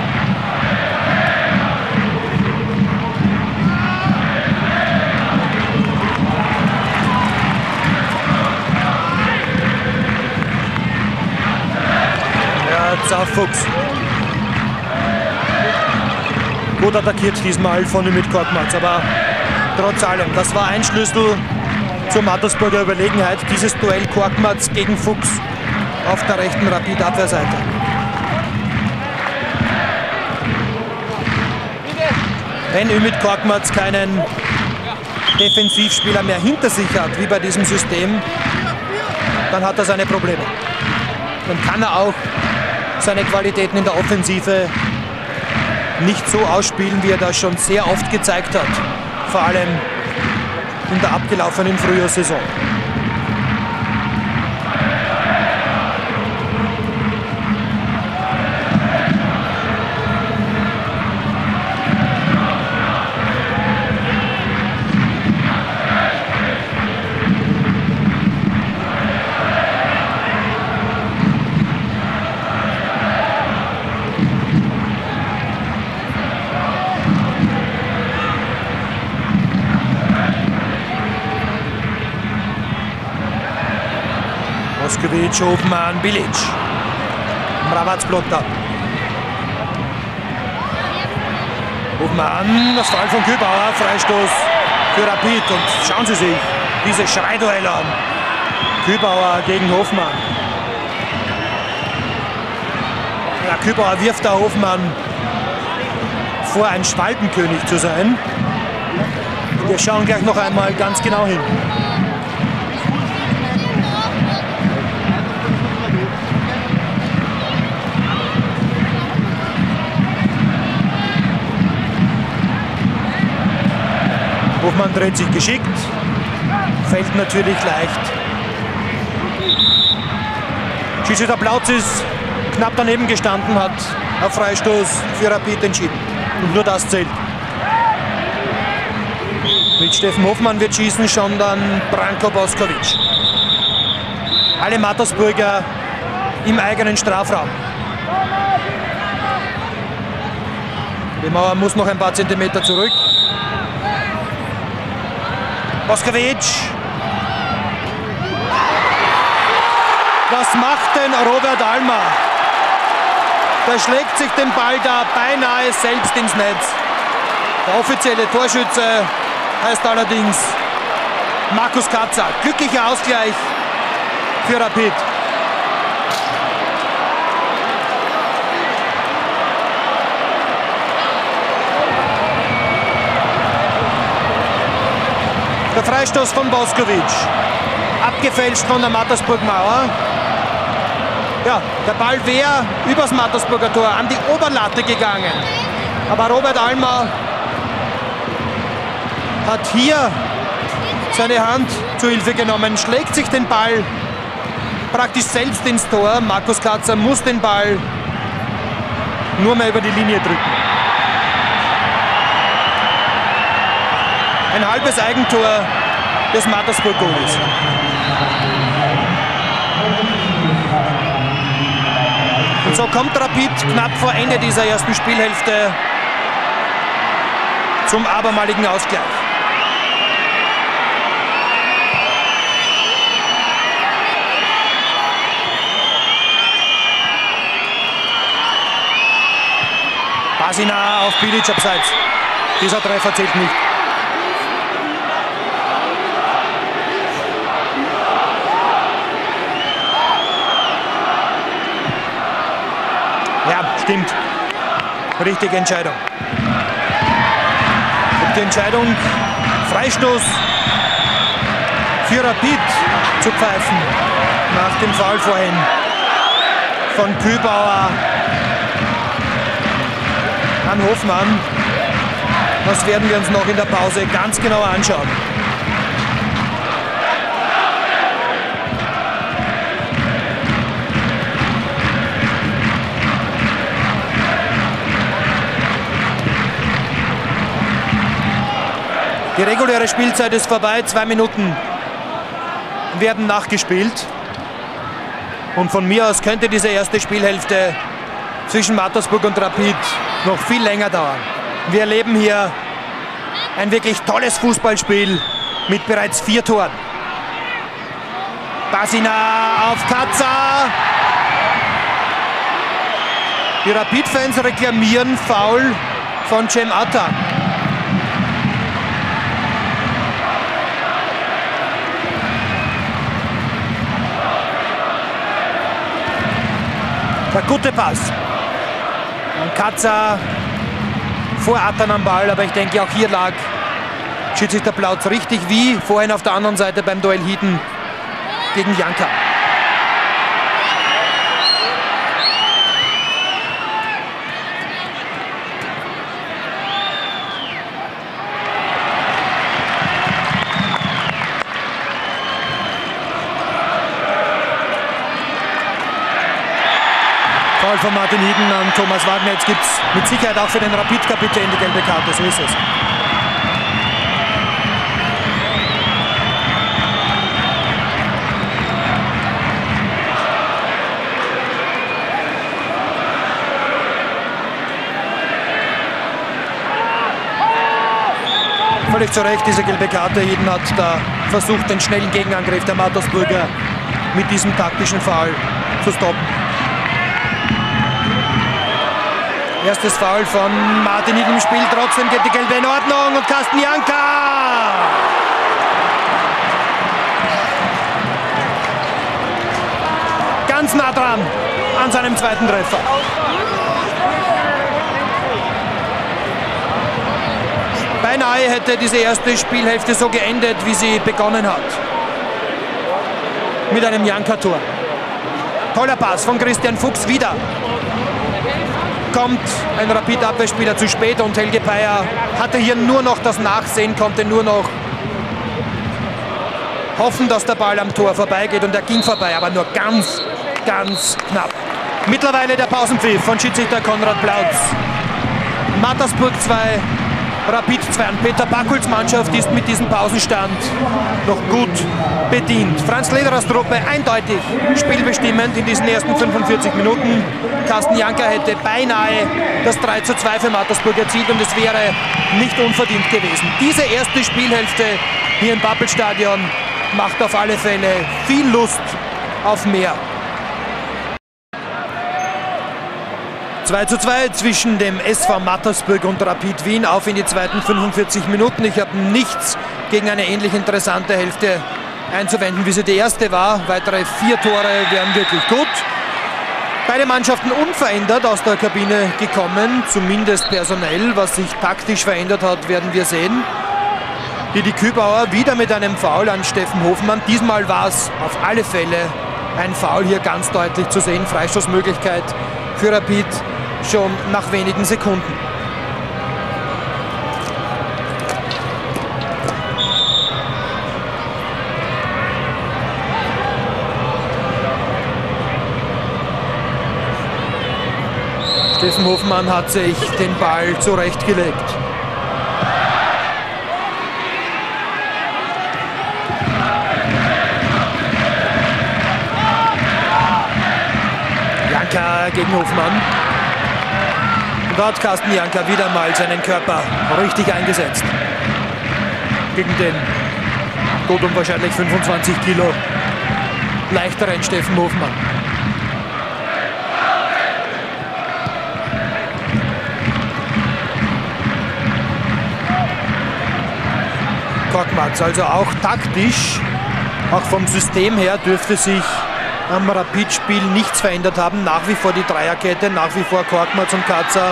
Mörz auf Fuchs. Gut attackiert diesmal von Ümit Korkmaz, aber trotz allem, das war ein Schlüssel zur Mattersburger Überlegenheit, dieses Duell Korkmaz gegen Fuchs auf der rechten Rapid-Abwehrseite. Wenn Ümit Korkmaz keinen Defensivspieler mehr hinter sich hat, wie bei diesem System, dann hat er seine Probleme. Dann kann er auch seine Qualitäten in der Offensive nicht so ausspielen, wie er das schon sehr oft gezeigt hat. Vor allem in der abgelaufenen Frühjahrssaison. Boskovic, Hofmann, Bilic. Mravac blockt ab. Hofmann, das Foul von Kübauer, Freistoß für Rapid. Und schauen Sie sich diese Schreiduelle an. Kübauer gegen Hofmann. Ja, Kübauer wirft da Hofmann vor, ein Schwalbenkönig zu sein. Wir schauen gleich noch einmal ganz genau hin. Hofmann dreht sich geschickt, fällt natürlich leicht. Schiedsrichter Plautz ist knapp daneben gestanden, hat auf Freistoß für Rapid entschieden. Und nur das zählt. Mit Steffen Hofmann wird schießen schon dann Branko Boskovic. Alle Mattersburger im eigenen Strafraum. Die Mauer muss noch ein paar Zentimeter zurück. Boskovic. Was macht denn Robert Almer? Der schlägt sich den Ball da beinahe selbst ins Netz. Der offizielle Torschütze heißt allerdings Markus Katzer. Glücklicher Ausgleich für Rapid. Der Freistoß von Boskovic. Abgefälscht von der Mattersburg-Mauer. Ja, der Ball wäre übers Mattersburger Tor an die Oberlatte gegangen. Aber Robert Almer hat hier seine Hand zu Hilfe genommen, schlägt sich den Ball praktisch selbst ins Tor. Markus Katzer muss den Ball nur mehr über die Linie drücken. Ein halbes Eigentor des Mattersburg-Goalies. Und so kommt Rapid knapp vor Ende dieser ersten Spielhälfte zum abermaligen Ausgleich. Basina auf Bilic abseits. Dieser Treffer zählt nicht. Ja, stimmt. Richtige Entscheidung. Und die Entscheidung, Freistoß für Rapid zu pfeifen. Nach dem Foul vorhin von Kübauer an Hofmann. Das werden wir uns noch in der Pause ganz genau anschauen. Die reguläre Spielzeit ist vorbei, 2 Minuten werden nachgespielt. Und von mir aus könnte diese erste Spielhälfte zwischen Mattersburg und Rapid noch viel länger dauern. Wir erleben hier ein wirklich tolles Fußballspiel mit bereits 4 Toren. Basina auf Katzer. Die Rapid-Fans reklamieren Foul von Cem Atan. Der gute Pass. Und Katzer vor Atan am Ball, aber ich denke auch hier lag Schiedsrichter Plautz richtig, wie vorhin auf der anderen Seite beim Duell Hieden gegen Janka. Foul von Martin Hieden an Thomas Wagner. Jetzt gibt es mit Sicherheit auch für den Rapid-Kapitän die gelbe Karte. So ist es. Völlig zu Recht diese gelbe Karte. Hieden hat da versucht, den schnellen Gegenangriff der Mattersburger mit diesem taktischen Foul zu stoppen. Erstes Foul von Martin Hieden im Spiel, trotzdem geht die gelbe in Ordnung und Carsten Janka! Ganz nah dran an seinem zweiten Treffer. Beinahe hätte diese erste Spielhälfte so geendet, wie sie begonnen hat. Mit einem Janka-Tor. Toller Pass von Christian Fuchs wieder. Kommt ein Rapid-Abwehrspieler zu spät und Helge Peyer hatte hier nur noch das Nachsehen, konnte nur noch hoffen, dass der Ball am Tor vorbeigeht und er ging vorbei, aber nur ganz ganz knapp. Mittlerweile der Pausenpfiff von Schiedsrichter Konrad Plautz. Mattersburg 2, Rapid 2. Und Peter Bakults Mannschaft ist mit diesem Pausenstand noch gut bedient. Franz Lederers Truppe eindeutig spielbestimmend in diesen ersten 45 Minuten. Carsten Janka hätte beinahe das 3:2 für Mattersburg erzielt und es wäre nicht unverdient gewesen. Diese erste Spielhälfte hier im Pappelstadion macht auf alle Fälle viel Lust auf mehr. 2:2 zwischen dem SV Mattersburg und Rapid Wien auf in die zweiten 45 Minuten. Ich habe nichts gegen eine ähnlich interessante Hälfte einzuwenden, wie sie die erste war. Weitere 4 Tore wären wirklich gut. Beide Mannschaften unverändert aus der Kabine gekommen, zumindest personell. Was sich taktisch verändert hat, werden wir sehen. Didi Kübauer wieder mit einem Foul an Steffen Hofmann. Diesmal war es auf alle Fälle ein Foul, hier ganz deutlich zu sehen. Freistoßmöglichkeit für Rapid schon nach wenigen Sekunden. Steffen Hofmann hat sich den Ball zurechtgelegt. Janka gegen Hofmann. Und da hat Carsten Janka wieder mal seinen Körper richtig eingesetzt. Gegen den gut und wahrscheinlich 25 Kilo leichteren Steffen Hofmann. Korkmaz, also auch taktisch, auch vom System her dürfte sich am Rapid-Spiel nichts verändert haben. Nach wie vor die Dreierkette, nach wie vor Korkmaz und Katzer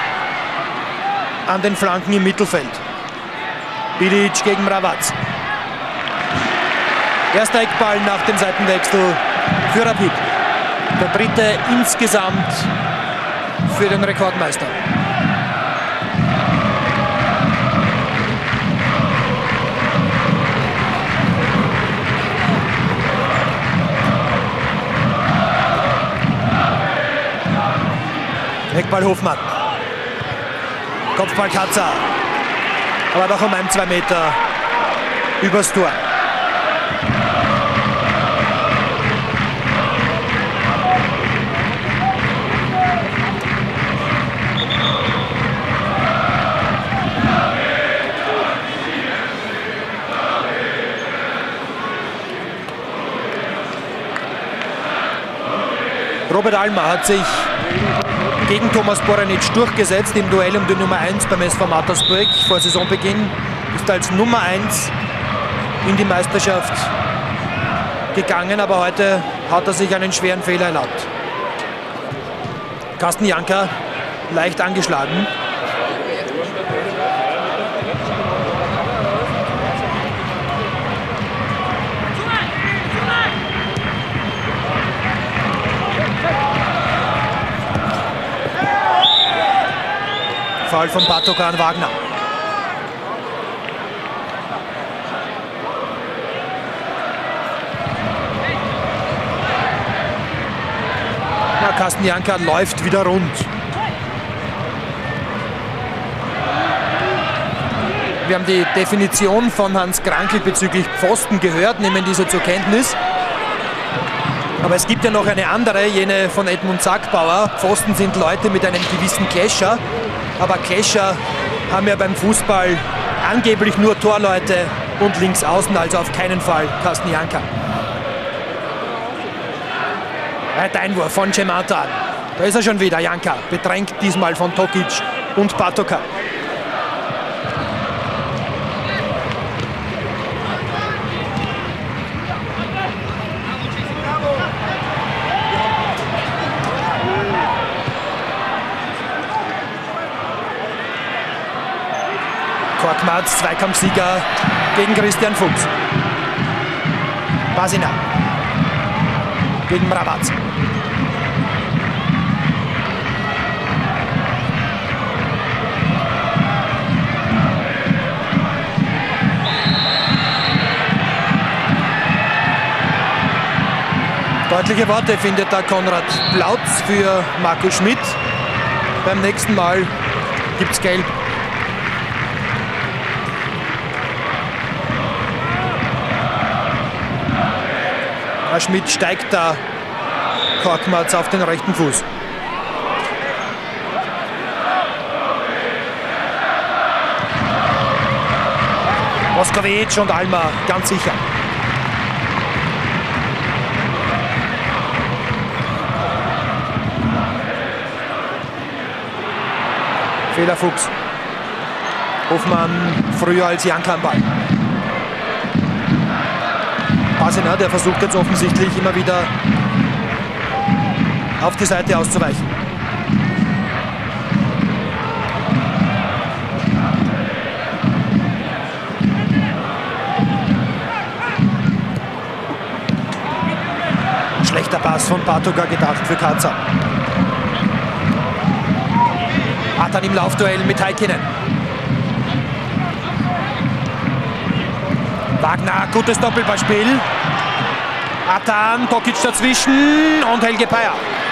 an den Flanken im Mittelfeld. Bilic gegen Mravaz. Erster Eckball nach dem Seitenwechsel für Rapid. Der dritte insgesamt für den Rekordmeister. Eckball Hofmann. Kopfball Katzer. Aber noch um 1-2 Meter übers Tor. Robert Almer hat sich gegen Thomas Boranic durchgesetzt im Duell um die Nummer 1 beim SV Mattersburg. Vor Saisonbeginn ist als Nummer 1 in die Meisterschaft gegangen, aber heute hat er sich einen schweren Fehler erlaubt. Carsten Janka leicht angeschlagen. Foul von Patoka an Wagner. Ja, Carsten Janka läuft wieder rund. Wir haben die Definition von Hans Krankl bezüglich Pfosten gehört, nehmen diese zur Kenntnis. Aber es gibt ja noch eine andere, jene von Edmund Sackbauer. Pfosten sind Leute mit einem gewissen Kescher. Aber Kescher haben ja beim Fußball angeblich nur Torleute und links außen, also auf keinen Fall Carsten Janka. Weiter Einwurf von Cemata. Da ist er schon wieder, Janka. Bedrängt diesmal von Tokic und Patoka. Korkmaz, Zweikampfsieger gegen Christian Fuchs. Basina gegen Mravaz. Deutliche Worte findet da Konrad Plautz für Marco Schmidt. Beim nächsten Mal gibt es Gelb. Ja, Schmidt steigt da Korkmaz auf den rechten Fuß. Moskowitsch und Alma ganz sicher. Fehler Fuchs. Hofmann früher als Janka am Ball. Basina, der versucht jetzt offensichtlich immer wieder auf die Seite auszuweichen. Schlechter Pass von Patoga gedacht für Kaza. Atan im Laufduell mit Heikkinen. Wagner, gutes Doppelballspiel. Atan, Tokic dazwischen und Helge Peier.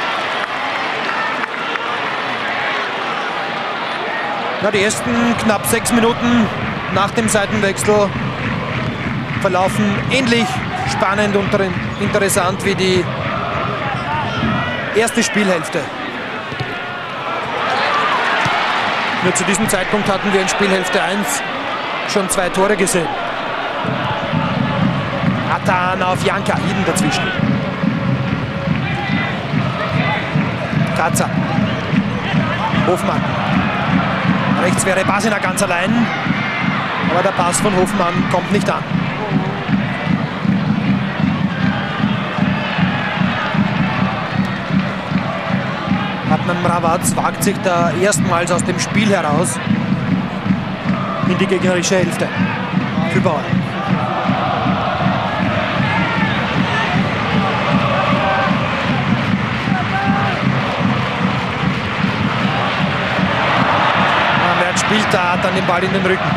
Ja, die ersten knapp 6 Minuten nach dem Seitenwechsel verlaufen ähnlich spannend und interessant wie die erste Spielhälfte. Nur zu diesem Zeitpunkt hatten wir in Spielhälfte 1 schon 2 Tore gesehen. Atan auf Janka, Iden dazwischen. Kaza. Hofmann. Rechts wäre Basina ganz allein. Aber der Pass von Hofmann kommt nicht an. Adnan Mravac wagt sich da erstmals aus dem Spiel heraus in die gegnerische Hälfte. Kübauer. Merck spielt da dann den Ball in den Rücken.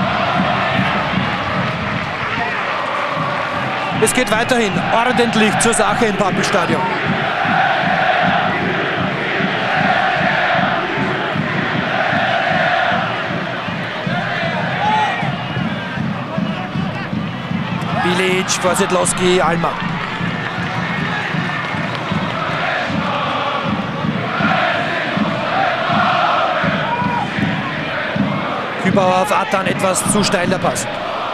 Es geht weiterhin ordentlich zur Sache im Pappelstadion. Bilic vor Sedlowski, Alma. Kübauer auf Atan, etwas zu steil der Pass.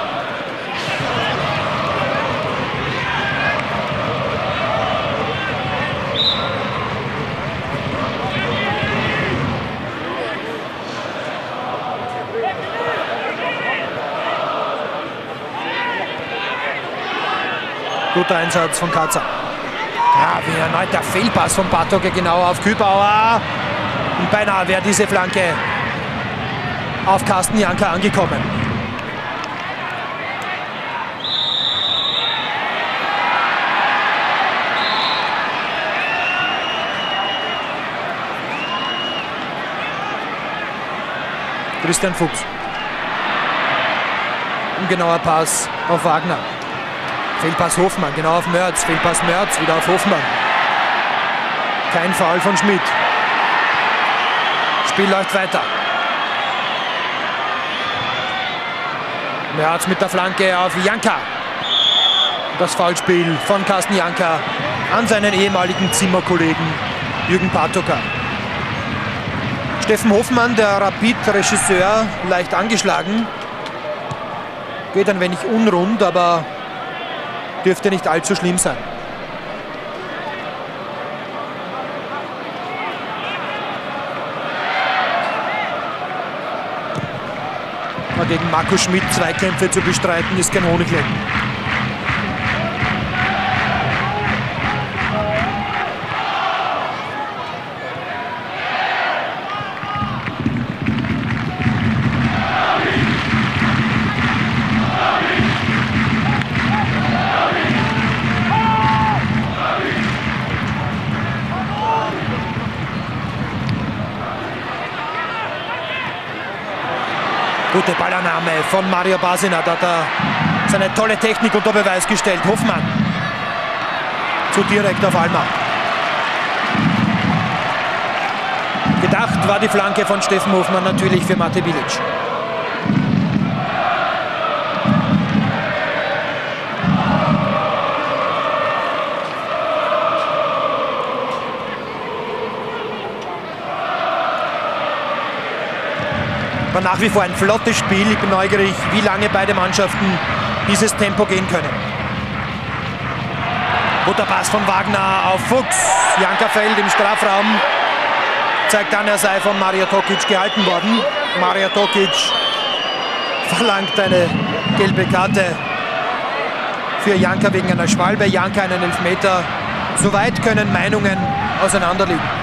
Guter Einsatz von Kaza. Ja, wie erneut der Fehlpass von Patoga genau auf Kübauer. Und beinahe wäre diese Flanke auf Carsten Janka angekommen. Christian Fuchs. Ungenauer Pass auf Wagner. Fehlpass Hofmann, genau auf Mörz. Fehlpass Mörz, wieder auf Hofmann. Kein Foul von Schmidt. Spiel läuft weiter. Mörz mit der Flanke auf Janka. Das Foulspiel von Carsten Janka an seinen ehemaligen Zimmerkollegen Jürgen Patoga. Steffen Hofmann, der Rapid-Regisseur, leicht angeschlagen. Geht ein wenig unrund, aber dürfte nicht allzu schlimm sein. Aber gegen Marco Schmidt Zweikämpfe zu bestreiten, ist kein Honiglecken. Gute Ballannahme von Mario Basina, da hat er seine tolle Technik unter Beweis gestellt. Hofmann. zu direkt auf Alma. Gedacht war die Flanke von Steffen Hofmann natürlich für Mate Bilic. Aber nach wie vor ein flottes Spiel. Ich bin neugierig, wie lange beide Mannschaften dieses Tempo gehen können. Guter Pass von Wagner auf Fuchs. Janka fällt im Strafraum. Zeigt an, er sei von Marija Tokic gehalten worden. Marija Tokic verlangt eine gelbe Karte für Janka wegen einer Schwalbe. Janka einen Elfmeter. Soweit können Meinungen auseinanderliegen.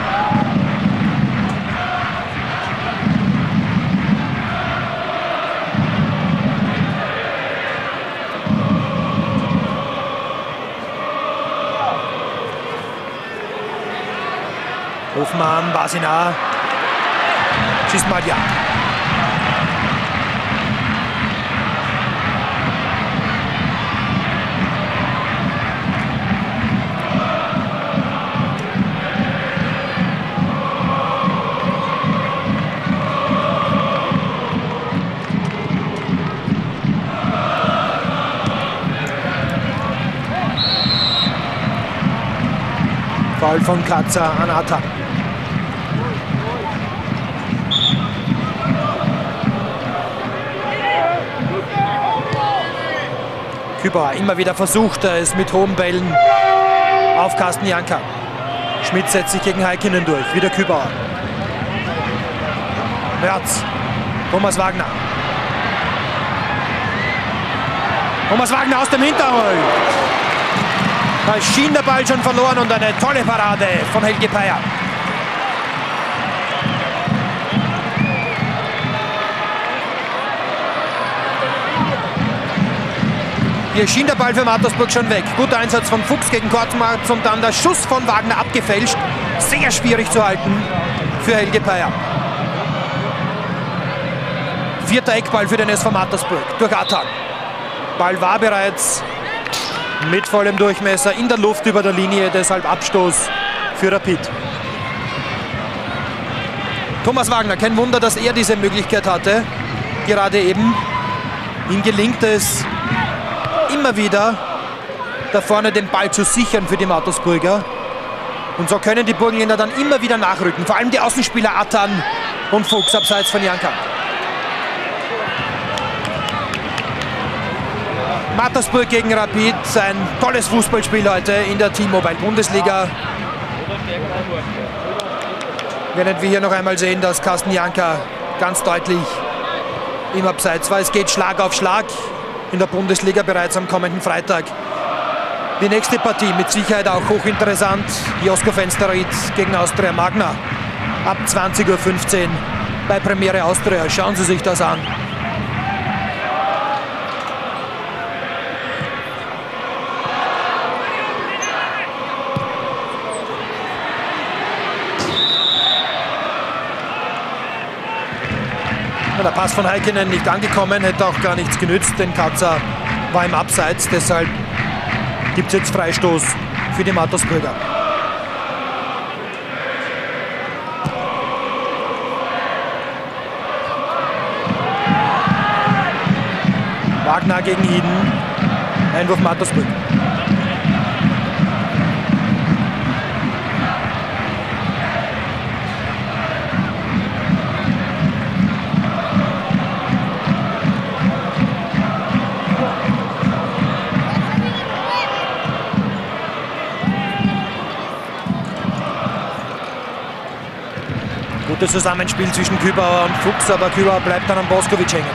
Hofmann, Basina, schießt mal ja. Foul von Katzer an Atta. Kübauer immer wieder versucht er es mit hohen Bällen auf Carsten Janka. Schmidt setzt sich gegen Heikkinen durch. Wieder Kübauer. Mörz. Thomas Wagner. Thomas Wagner aus dem Hinterhalt. Da schien der Ball schon verloren und eine tolle Parade von Helge Peyer. Hier schien der Ball für Mattersburg schon weg. Guter Einsatz von Fuchs gegen Kortmarz und dann der Schuss von Wagner abgefälscht. Sehr schwierig zu halten für Helge Peyer. Vierter Eckball für den SV Mattersburg durch Atta. Ball war bereits mit vollem Durchmesser in der Luft über der Linie, deshalb Abstoß für Rapid. Thomas Wagner, kein Wunder, dass er diese Möglichkeit hatte. Gerade eben. Ihm gelingt es immer wieder, da vorne den Ball zu sichern für die Mattersburger. Und so können die Burgenländer dann immer wieder nachrücken. Vor allem die Außenspieler Attan und Fuchs abseits von Janka. Mattersburg gegen Rapid, ein tolles Fußballspiel heute in der T-Mobile Bundesliga. Werden wir hier noch einmal sehen, dass Carsten Janka ganz deutlich im Abseits war. Es geht Schlag auf Schlag in der Bundesliga bereits am kommenden Freitag. Die nächste Partie mit Sicherheit auch hochinteressant. Josko Fensterid gegen Austria Magna. Ab 20:15 Uhr bei Premiere Austria. Schauen Sie sich das an. Der Pass von Heikkinen nicht angekommen, hätte auch gar nichts genützt, denn Katzer war im Abseits, deshalb gibt es jetzt Freistoß für die Mattersburger. Wagner gegen Iden, Einwurf Mattersburg. Gutes Zusammenspiel zwischen Kübauer und Fuchs, aber Kübauer bleibt dann am Boskovic hängen.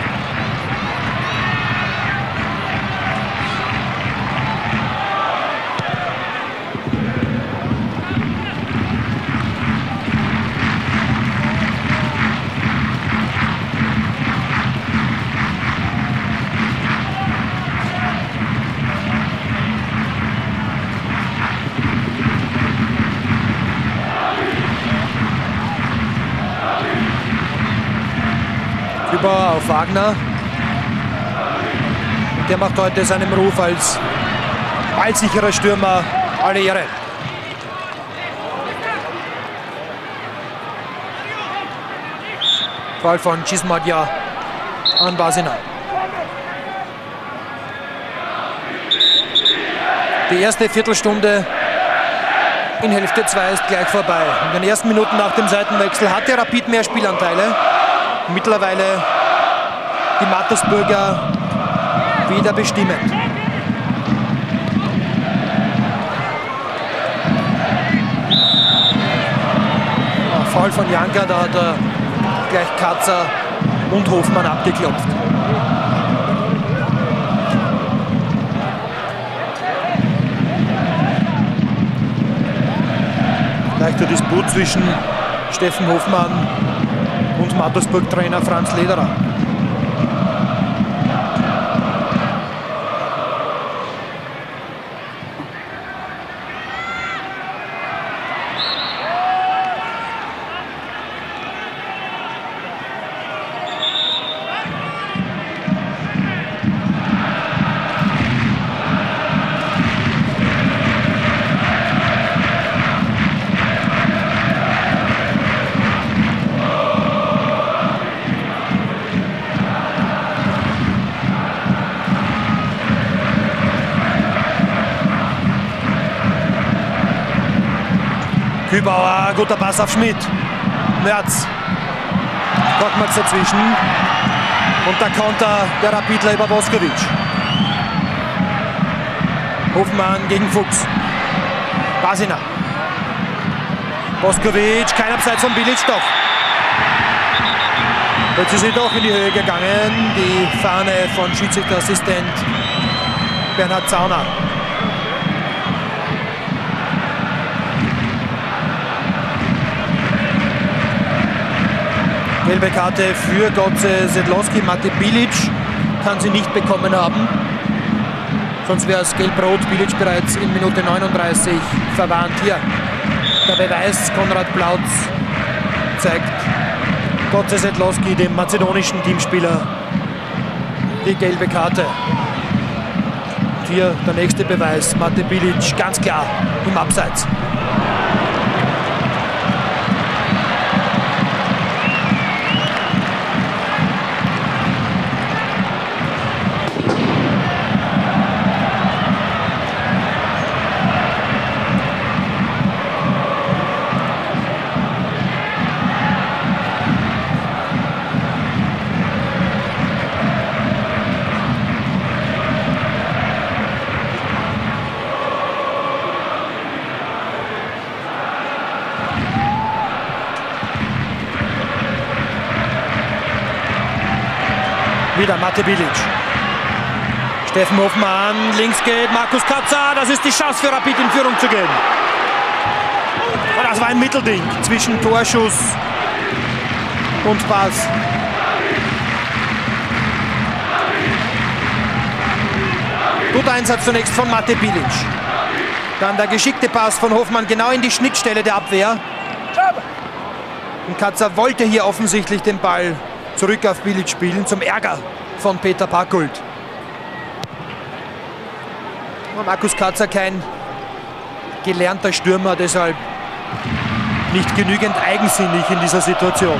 Auf Wagner. Der macht heute seinen Ruf als ballsicherer Stürmer Alle Ehre. Ball von Cismadja an Basina. Die erste Viertelstunde in Hälfte 2 ist gleich vorbei. In den ersten Minuten nach dem Seitenwechsel hatte Rapid mehr Spielanteile. Mittlerweile die Mattersburger wieder bestimmend. Foul von Janka, da hat er gleich Katzer und Hofmann abgeklopft. Leichter Disput zwischen Steffen Hofmann und Mattersburg-Trainer Franz Lederer. Kübauer, guter Pass auf Schmidt. Merz. Korkmaz dazwischen. Und der Konter der Rapidler über Boskovic. Hofmann gegen Fuchs. Basina. Boskovic, kein Abseits von Bilic, doch. Jetzt ist sie doch in die Höhe gegangen. Die Fahne von Schiedsrichterassistent Bernhard Zauner. Gelbe Karte für Gotze Sedlowski. Mate Bilic kann sie nicht bekommen haben. Sonst wäre es gelb-rot. Bilic bereits in Minute 39 verwarnt. Hier der Beweis. Konrad Plautz zeigt Gotze Sedlowski, dem mazedonischen Teamspieler, die gelbe Karte. Und hier der nächste Beweis. Mate Bilic ganz klar im Abseits. Wieder Mate Bilic. Steffen Hofmann, links geht Markus Katzer. Das ist die Chance für Rapid in Führung zu gehen. Und das war ein Mittelding zwischen Torschuss und Pass. Guter Einsatz zunächst von Mate Bilic. Dann der geschickte Pass von Hofmann genau in die Schnittstelle der Abwehr. Und Katzer wollte hier offensichtlich den Ball zurück auf Bilic spielen, zum Ärger von Peter Pakult. Markus Katzer kein gelernter Stürmer, deshalb nicht genügend eigensinnig in dieser Situation.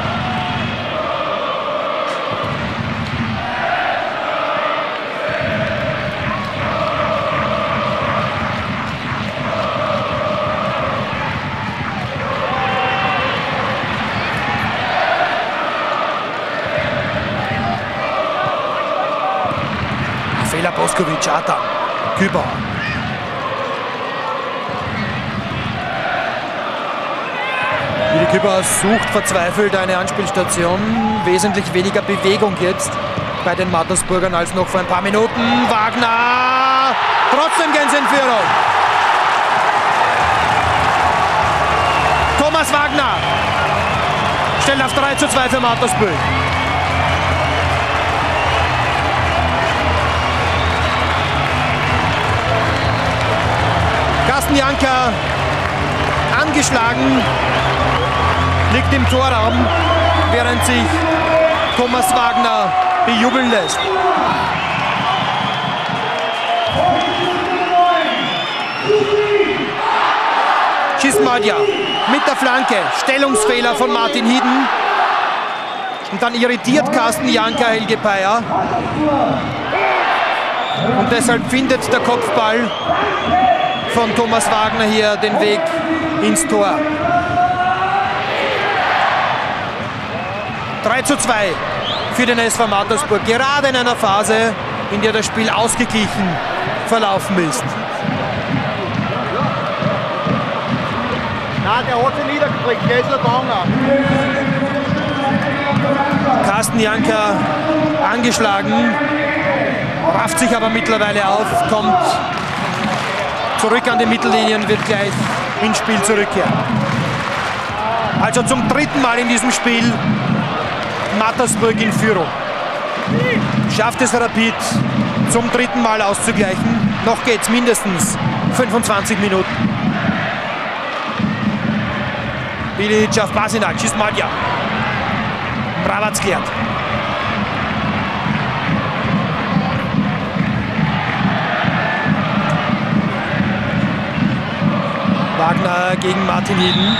Fehler Boskovic, Ata, Kübauer. Willi Kübauer sucht verzweifelt eine Anspielstation. Wesentlich weniger Bewegung jetzt bei den Mattersburgern als noch vor ein paar Minuten. Wagner, trotzdem gehen sie in Führung. Thomas Wagner stellt auf 3:2 für Mattersburg. Carsten Janka, angeschlagen, liegt im Torraum, während sich Thomas Wagner bejubeln lässt. Cismadja mit der Flanke. Stellungsfehler von Martin Hieden. Und dann irritiert Carsten Janka Helge Peier. Und deshalb findet der Kopfball von Thomas Wagner hier den Weg ins Tor. 3:2 für den SV Mattersburg. Gerade in einer Phase, in der das Spiel ausgeglichen verlaufen ist. Nein, der hat sich niedergekriegt, der ist noch gegangen. Carsten Janka angeschlagen, rafft sich aber mittlerweile auf, kommt zurück an die Mittellinien, wird gleich ins Spiel zurückkehren. Also zum dritten Mal in diesem Spiel Mattersburg in Führung. Schafft es Rapid zum dritten Mal auszugleichen. Noch geht's mindestens 25 Minuten. Bilic auf Basinac, Cismadja. Bravac klärt. Wagner gegen Martin Hieden.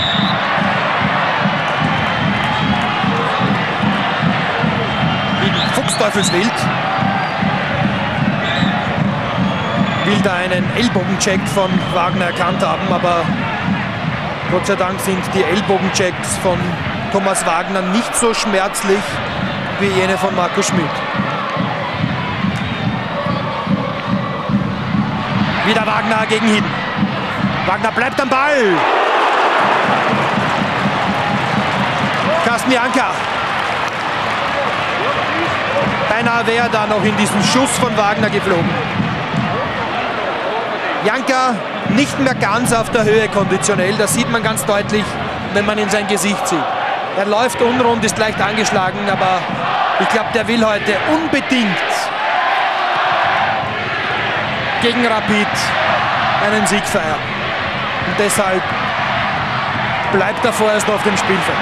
Hieden fuchsteufelswild. Will da einen Ellbogencheck von Wagner erkannt haben, aber Gott sei Dank sind die Ellbogenchecks von Thomas Wagner nicht so schmerzlich wie jene von Marco Schmidt. Wieder Wagner gegen Hieden. Wagner bleibt am Ball. Carsten Janka. Beinahe wäre da noch in diesen Schuss von Wagner geflogen. Janka nicht mehr ganz auf der Höhe konditionell. Das sieht man ganz deutlich, wenn man in sein Gesicht sieht. Er läuft unrund, ist leicht angeschlagen, aber ich glaube, der will heute unbedingt gegen Rapid einen Sieg feiern. Und deshalb bleibt er vorerst auf dem Spielfeld.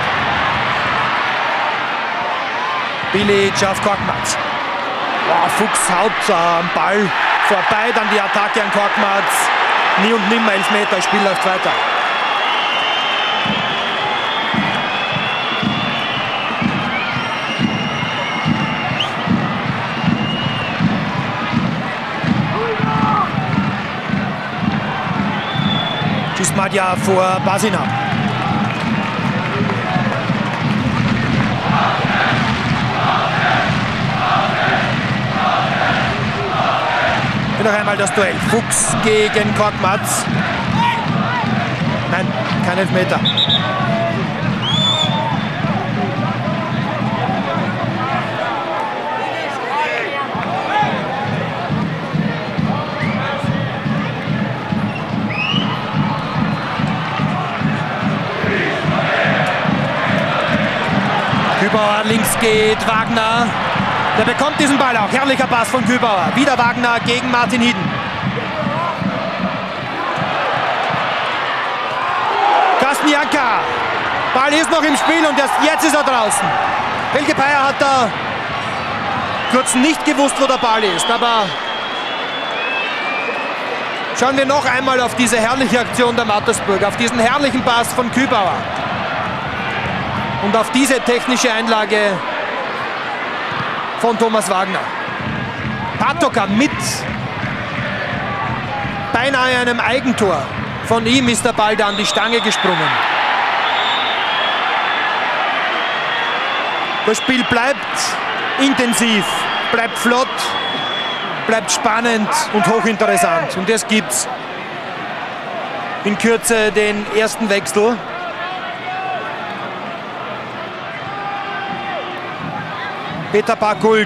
Bilic auf Korkmaz. Oh, Fuchs haut am Ball vorbei, dann die Attacke an Korkmaz. Nie und nimmer Elfmeter, das Spiel läuft weiter. Cismadja vor Basinac. Noch einmal das Duell. Fuchs gegen Korkmaz. Nein, kein Elfmeter. Kübauer links geht, Wagner. Der bekommt diesen Ball auch. Herrlicher Pass von Kübauer. Wieder Wagner gegen Martin Hieden. Carsten Janka. Ball ist noch im Spiel und erst jetzt ist er draußen. Helge Peier hat da kurz nicht gewusst, wo der Ball ist. Aber schauen wir noch einmal auf diese herrliche Aktion der Mattersburg. Auf diesen herrlichen Pass von Kübauer. Und auf diese technische Einlage von Thomas Wagner. Patoka mit beinahe einem Eigentor. Von ihm ist der Ball da an die Stange gesprungen. Das Spiel bleibt intensiv, bleibt flott, bleibt spannend und hochinteressant. Und jetzt gibt es in Kürze den ersten Wechsel. Peter Bakult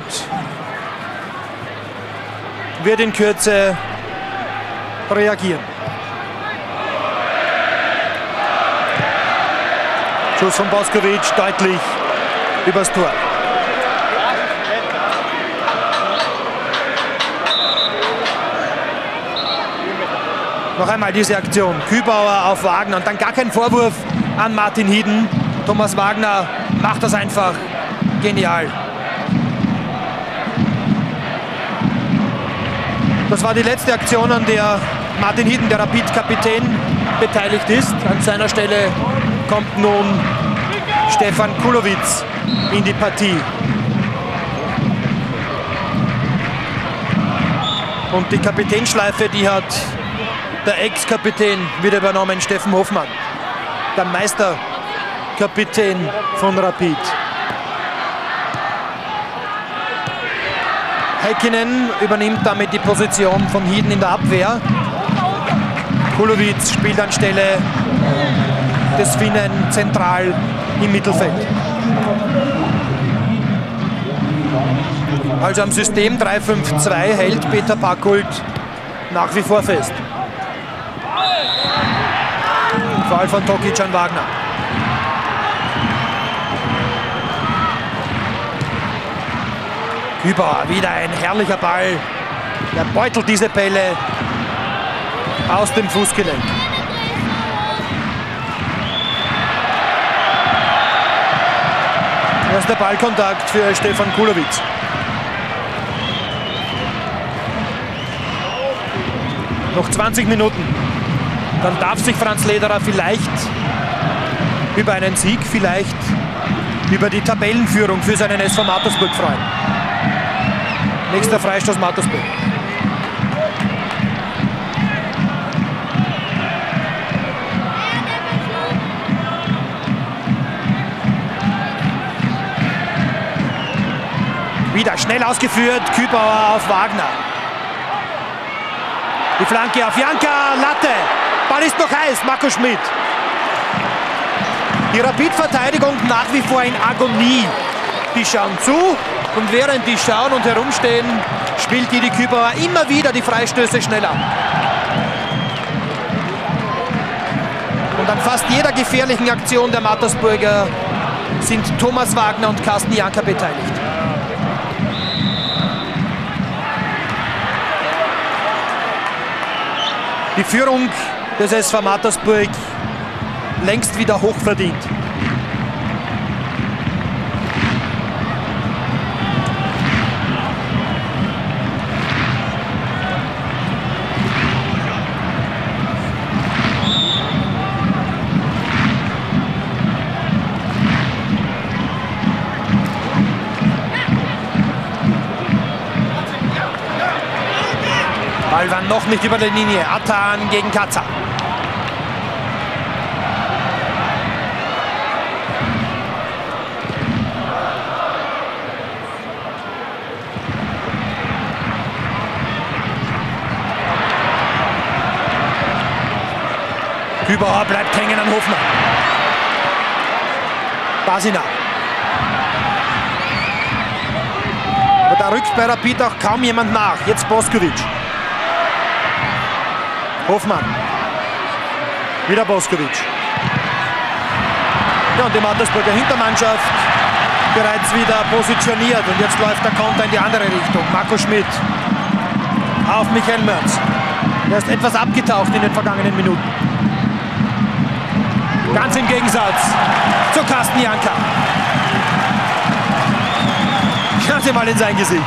wird in Kürze reagieren. Schuss von Boskovic deutlich übers Tor. Noch einmal diese Aktion. Kübauer auf Wagner und dann gar kein Vorwurf an Martin Hieden. Thomas Wagner macht das einfach genial. Das war die letzte Aktion, an der Martin Hieden, der Rapid-Kapitän, beteiligt ist. An seiner Stelle kommt nun Stefan Kulowitz in die Partie. Und die Kapitänschleife, die hat der Ex-Kapitän wieder übernommen, Steffen Hoffmann, der Meisterkapitän von Rapid. Heikkinen übernimmt damit die Position von Hieden in der Abwehr. Kulowitz spielt anstelle des Finnen zentral im Mittelfeld. Also am System 3-5-2 hält Peter Packhult nach wie vor fest. Foul von Tokic an Wagner. Kübauer, wieder ein herrlicher Ball. Er beutelt diese Bälle aus dem Fußgelenk. Erster Ballkontakt für Stefan Kulowitz. Noch 20 Minuten. Dann darf sich Franz Lederer vielleicht über einen Sieg, vielleicht über die Tabellenführung für seinen SV Mattersburg freuen. Nächster Freistoß Mattersburg. Wieder schnell ausgeführt, Kübauer auf Wagner. Die Flanke auf Janka, Latte. Ball ist noch heiß, Marco Schmidt. Die Rapid-Verteidigung nach wie vor in Agonie. Die schauen zu und während die schauen und herumstehen, spielt die Kübauer immer wieder die Freistöße schnell ab. Und an fast jeder gefährlichen Aktion der Mattersburger sind Thomas Wagner und Carsten Janka beteiligt. Die Führung des SV Mattersburg längst wieder hochverdient. Ball war noch nicht über der Linie. Atan gegen Katzer. Kübauer bleibt hängen an Hofmann. Basina. Aber da rückt bei Rapid auch kaum jemand nach. Jetzt Boskovic. Hofmann. Wieder Boskovic. Ja, und die Mattersburger Hintermannschaft bereits wieder positioniert. Und jetzt läuft der Konter in die andere Richtung. Marco Schmidt auf Michael Mörz. Er ist etwas abgetaucht in den vergangenen Minuten. Ganz im Gegensatz zu Carsten Janka. Schauen Sie mal in sein Gesicht.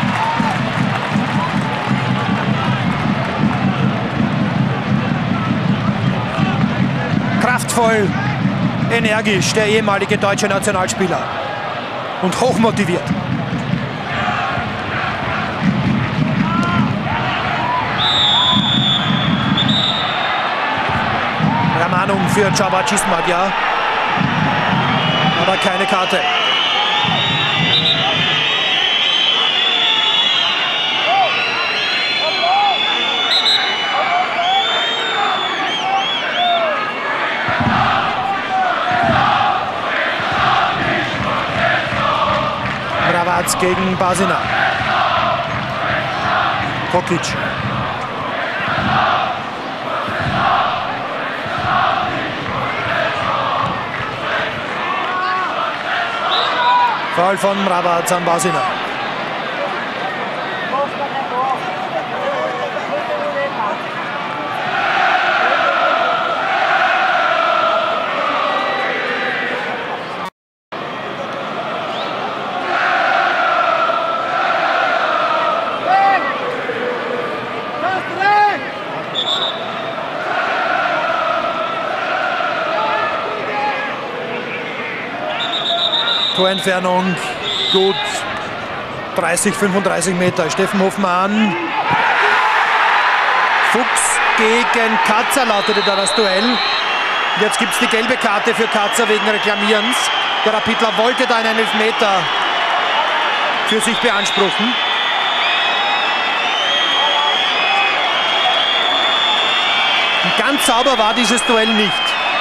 Kraftvoll, energisch, der ehemalige deutsche Nationalspieler. Und hochmotiviert. Ermahnung für Csaba Cismadja, aber keine Karte. Mravaz gegen Basina. Tokic. Foul von Mravaz an Basina. Torentfernung gut 30, 35 Meter. Steffen Hofmann. Fuchs gegen Katzer lautete da das Duell. Jetzt gibt es die gelbe Karte für Katzer wegen Reklamierens. Der Rapidler wollte da einen Elfmeter für sich beanspruchen. Und ganz sauber war dieses Duell nicht.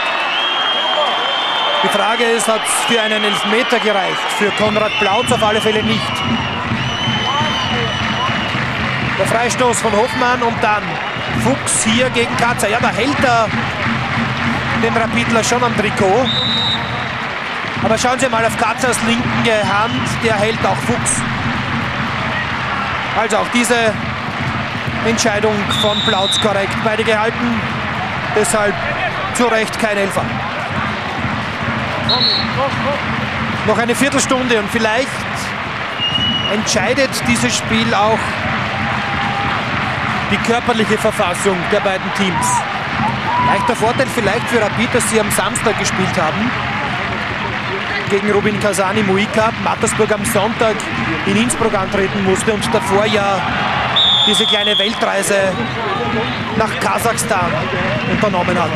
Die Frage ist, hat es für einen Elfmeter gereicht? Für Konrad Plautz auf alle Fälle nicht. Der Freistoß von Hofmann und dann Fuchs hier gegen Katzer. Ja, da hält er den Rapidler schon am Trikot. Aber schauen Sie mal auf Katzers linke Hand, der hält auch Fuchs. Also auch diese Entscheidung von Plautz korrekt. Beide gehalten, deshalb zu Recht kein Elfer. Noch eine Viertelstunde und vielleicht entscheidet dieses Spiel auch die körperliche Verfassung der beiden Teams. Leichter Vorteil vielleicht für Rapid, dass sie am Samstag gespielt haben. Gegen Rubin Kazan im UI-Cup. Mattersburg am Sonntag in Innsbruck antreten musste und davor ja diese kleine Weltreise nach Kasachstan unternommen hat.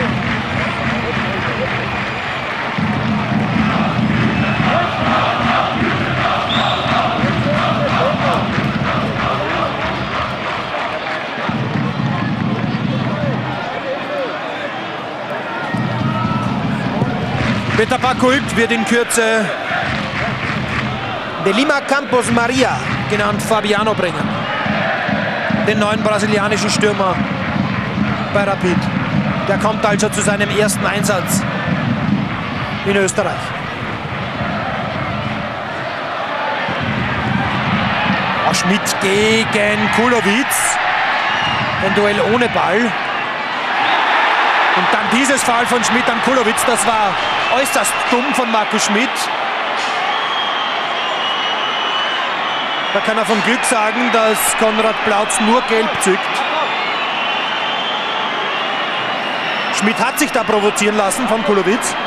Peter Pakult wird in Kürze de Lima Campos Maria, genannt Fabiano, bringen. Den neuen brasilianischen Stürmer bei Rapid. Der kommt also zu seinem ersten Einsatz in Österreich. Oh, Schmidt gegen Kulowitz. Ein Duell ohne Ball. Und dann dieses Foul von Schmidt an Kulowitz, das war äußerst dumm von Markus Schmidt. Da kann er vom Glück sagen, dass Konrad Plautz nur gelb zückt. Schmidt hat sich da provozieren lassen von Kulowitz.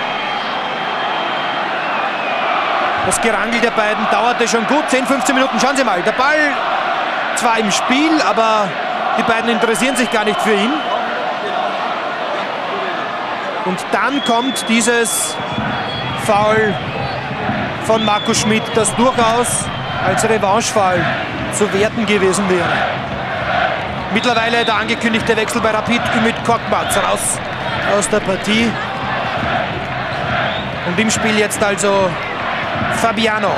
Das Gerangel der beiden dauerte schon gut 10, 15 Minuten. Schauen Sie mal, der Ball zwar im Spiel, aber die beiden interessieren sich gar nicht für ihn. Und dann kommt dieses Foul von Markus Schmidt, das durchaus als Revanche-Foul zu werten gewesen wäre. Mittlerweile der angekündigte Wechsel bei Rapid, Ümit Korkmaz raus aus der Partie. Und im Spiel jetzt also Fabiano.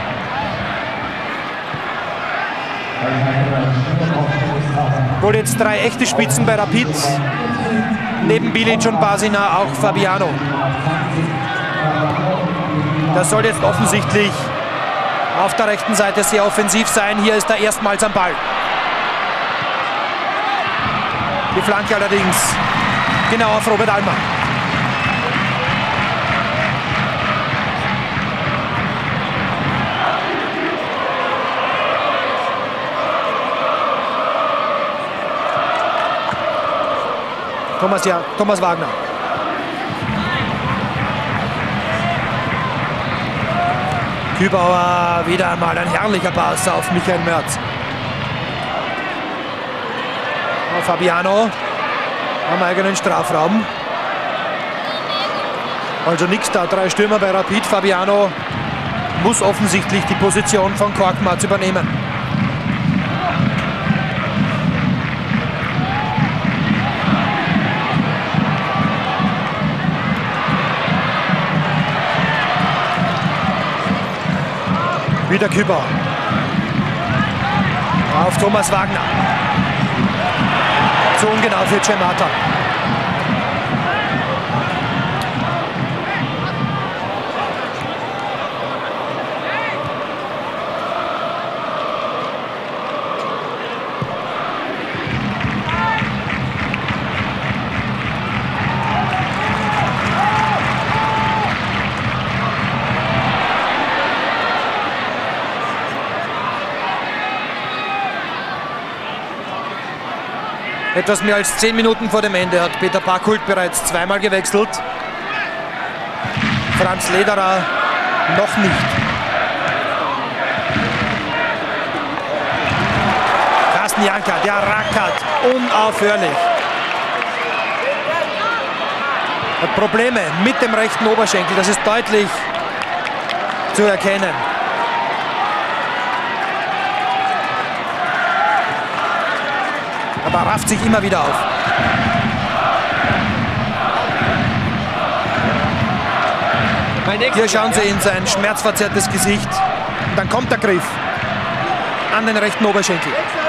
Wohl jetzt 3 echte Spitzen bei Rapid. Neben Bilic und Basina auch Fabiano. Das soll jetzt offensichtlich auf der rechten Seite sehr offensiv sein. Hier ist er erstmals am Ball. Die Flanke allerdings genau auf Robert Almer. Thomas Wagner. Kübauer, wieder einmal ein herrlicher Pass auf Michael Mörz. Fabiano am eigenen Strafraum. Also nichts da, 3 Stürmer bei Rapid. Fabiano muss offensichtlich die Position von Korkmaz übernehmen. Wieder Kübauer. Auf Thomas Wagner. Zu ungenau für Cemata. Etwas mehr als 10 Minuten vor dem Ende hat Peter Pakult bereits zweimal gewechselt. Franz Lederer Noch nicht. Carsten Janka, der rackert unaufhörlich. Hat Probleme mit dem rechten Oberschenkel, das ist deutlich zu erkennen. Aber rafft sich immer wieder auf. Hier schauen Sie in sein schmerzverzerrtes Gesicht. Und dann kommt der Griff an den rechten Oberschenkel.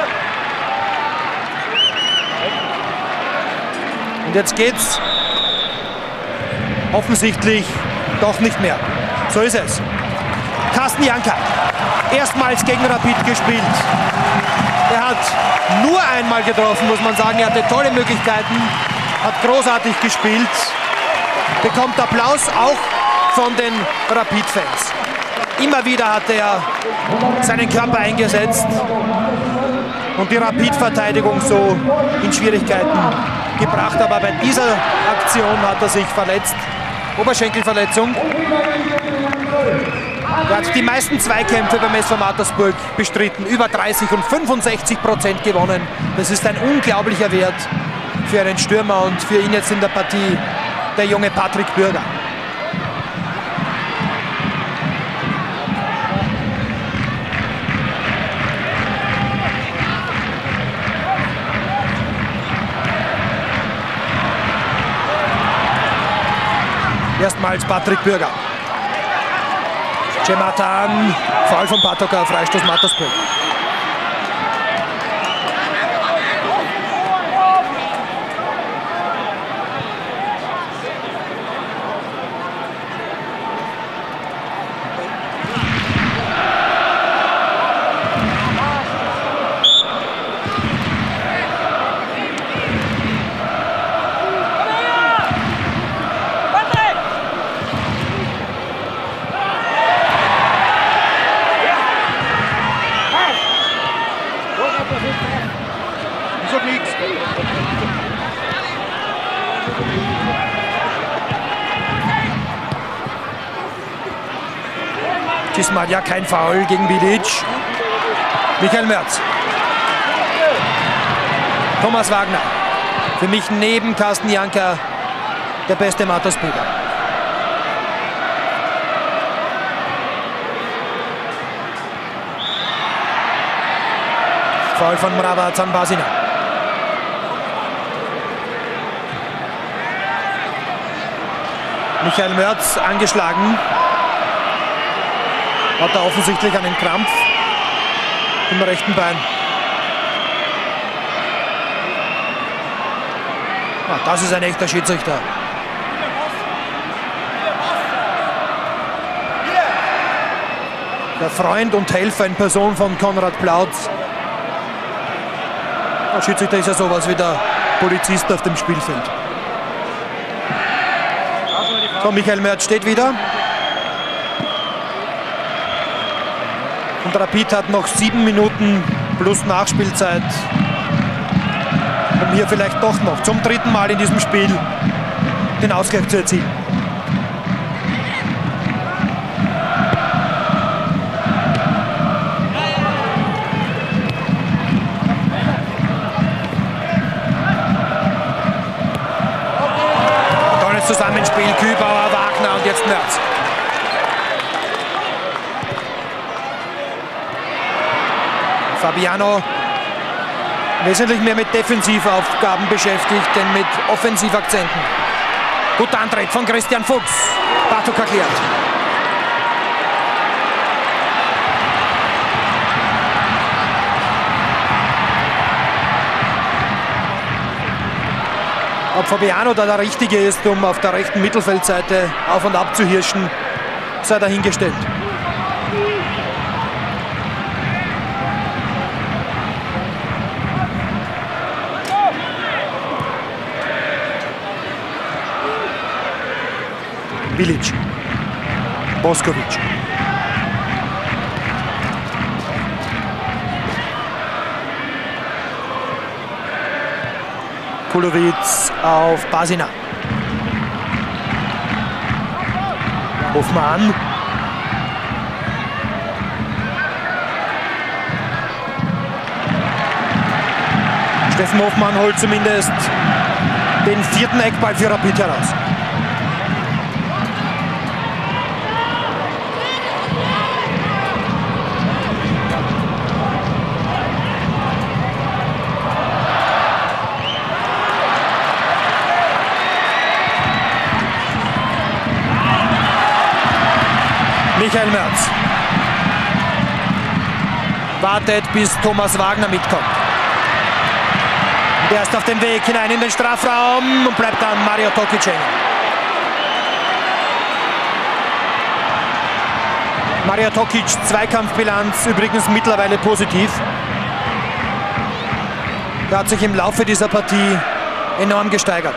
Und jetzt geht's offensichtlich doch nicht mehr. So ist es. Carsten Janka, erstmals gegen Rapid gespielt. Er hat nur einmal getroffen, muss man sagen. Er hatte tolle Möglichkeiten, hat großartig gespielt, bekommt Applaus auch von den Rapid-Fans. Immer wieder hat er seinen Körper eingesetzt und die Rapid-Verteidigung so in Schwierigkeiten gebracht. Aber bei dieser Aktion hat er sich verletzt. Oberschenkelverletzung. Er hat die meisten Zweikämpfe beim SV Mattersburg bestritten. Über 30 und 65% gewonnen. Das ist ein unglaublicher Wert für einen Stürmer und für ihn jetzt in der Partie der junge Patrick Bürger. Erstmals Patrick Bürger. Cematan, Foul von Patoka, Freistoß Mattersburg. Diesmal ja kein Foul gegen Bilic. Michael Mörz. Thomas Wagner. Für mich neben Carsten Janka der beste Mattersburger. Foul von Mrava Zanbasina. Michael Mörz angeschlagen. Hat er offensichtlich einen Krampf im rechten Bein. Ah, das ist ein echter Schiedsrichter. Der Freund und Helfer in Person von Konrad Plautz. Der Schiedsrichter ist ja sowas wie der Polizist auf dem Spielfeld. So, Michael Mörz steht wieder. Und Rapid hat noch 7 Minuten plus Nachspielzeit, um hier vielleicht doch noch zum 3. Mal in diesem Spiel den Ausgleich zu erzielen. Tolles Zusammenspiel, Kübauer, Wagner und jetzt Mörz. Fabiano wesentlich mehr mit Defensivaufgaben beschäftigt, denn mit Offensivakzenten. Guter Antritt von Christian Fuchs. Bartok erklärt. Ob Fabiano da der Richtige ist, um auf der rechten Mittelfeldseite auf und ab zu hirschen, sei dahingestellt. Bilic, Boskovic. Kulowitz auf Basina. Hofmann. Steffen Hofmann holt zumindest den 4. Eckball für Rapid heraus. Michael Merz wartet, bis Thomas Wagner mitkommt. Der ist auf dem Weg hinein in den Strafraum und bleibt dann Mario Tokic hängen. Mario Tokic, Zweikampfbilanz übrigens mittlerweile positiv. Er hat sich im Laufe dieser Partie enorm gesteigert.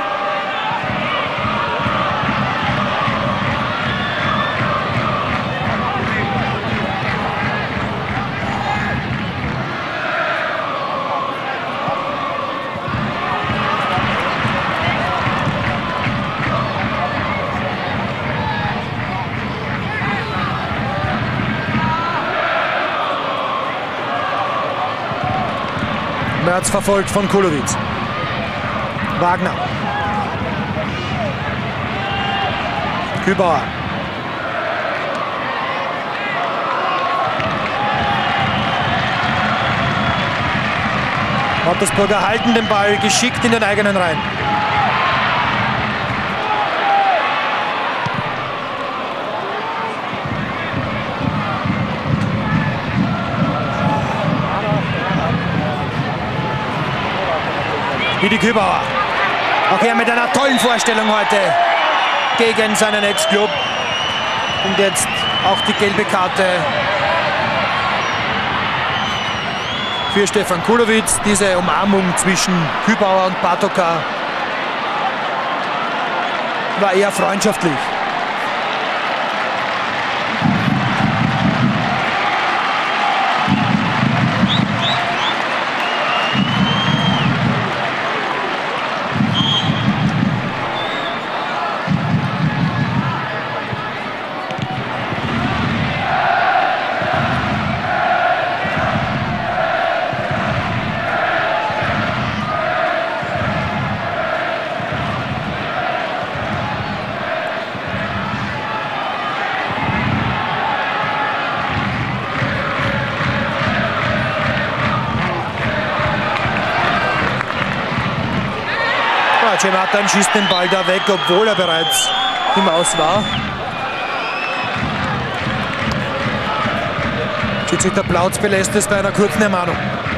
Merz verfolgt von Kulowitz. Wagner. Kübauer. Mattersburger halten den Ball geschickt in den eigenen Reihen. Didi Kübauer. Auch er mit einer tollen Vorstellung heute gegen seinen Ex-Club. Und jetzt auch die gelbe Karte für Stefan Kulowitz. Diese Umarmung zwischen Kübauer und Patoka war eher freundschaftlich. Cematan schießt den Ball da weg, obwohl er bereits im Aus war. Schiedsrichter Plautz belässt es bei einer kurzen Ermahnung.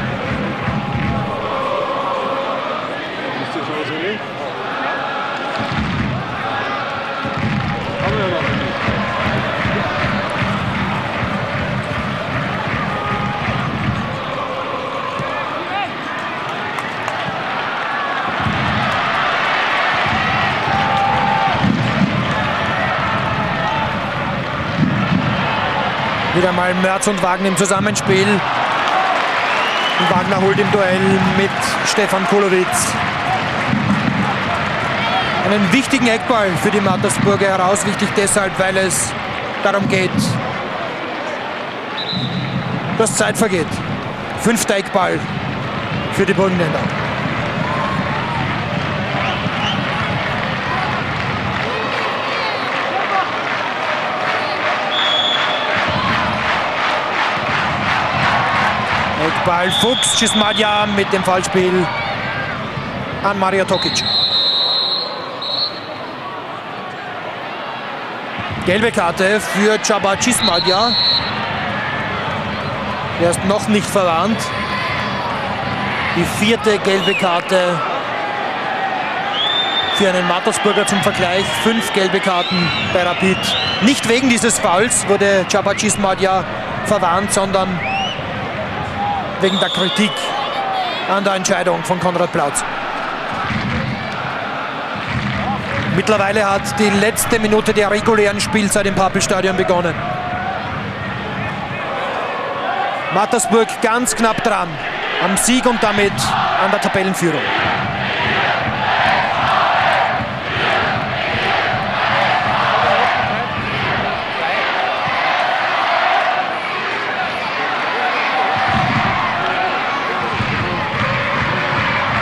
Wieder mal Merz und Wagner im Zusammenspiel. Und Wagner holt im Duell mit Stefan Kulowitz einen wichtigen Eckball für die Mattersburger heraus. Wichtig deshalb, weil es darum geht, dass Zeit vergeht. 5. Eckball für die Burgenländer. Eckball Fuchs, Cismadja mit dem Fallspiel an Mario Tokic. Gelbe Karte für Csaba Cismadja. Er ist noch nicht verwarnt. Die 4. gelbe Karte für einen Mattersburger zum Vergleich. 5 gelbe Karten bei Rapid. Nicht wegen dieses Fouls wurde Csaba Cismadja verwarnt, sondern wegen der Kritik an der Entscheidung von Konrad Plautz. Mittlerweile hat die letzte Minute der regulären Spielzeit im Pappelstadion begonnen. Mattersburg ganz knapp dran am Sieg und damit an der Tabellenführung.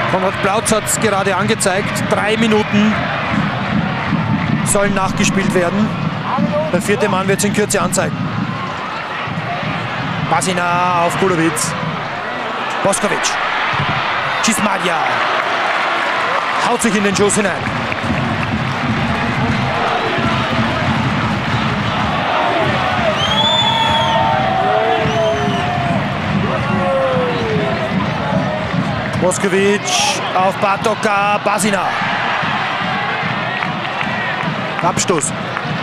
Konrad Plautz hat es gerade angezeigt. 3 Minuten sollen nachgespielt werden. Der 4. Mann wird es in Kürze anzeigen. Basina auf Kulowitz. Boskovic. Cismadia. Haut sich in den Schuss hinein. Boskovic auf Batoka. Basina. Abstoß.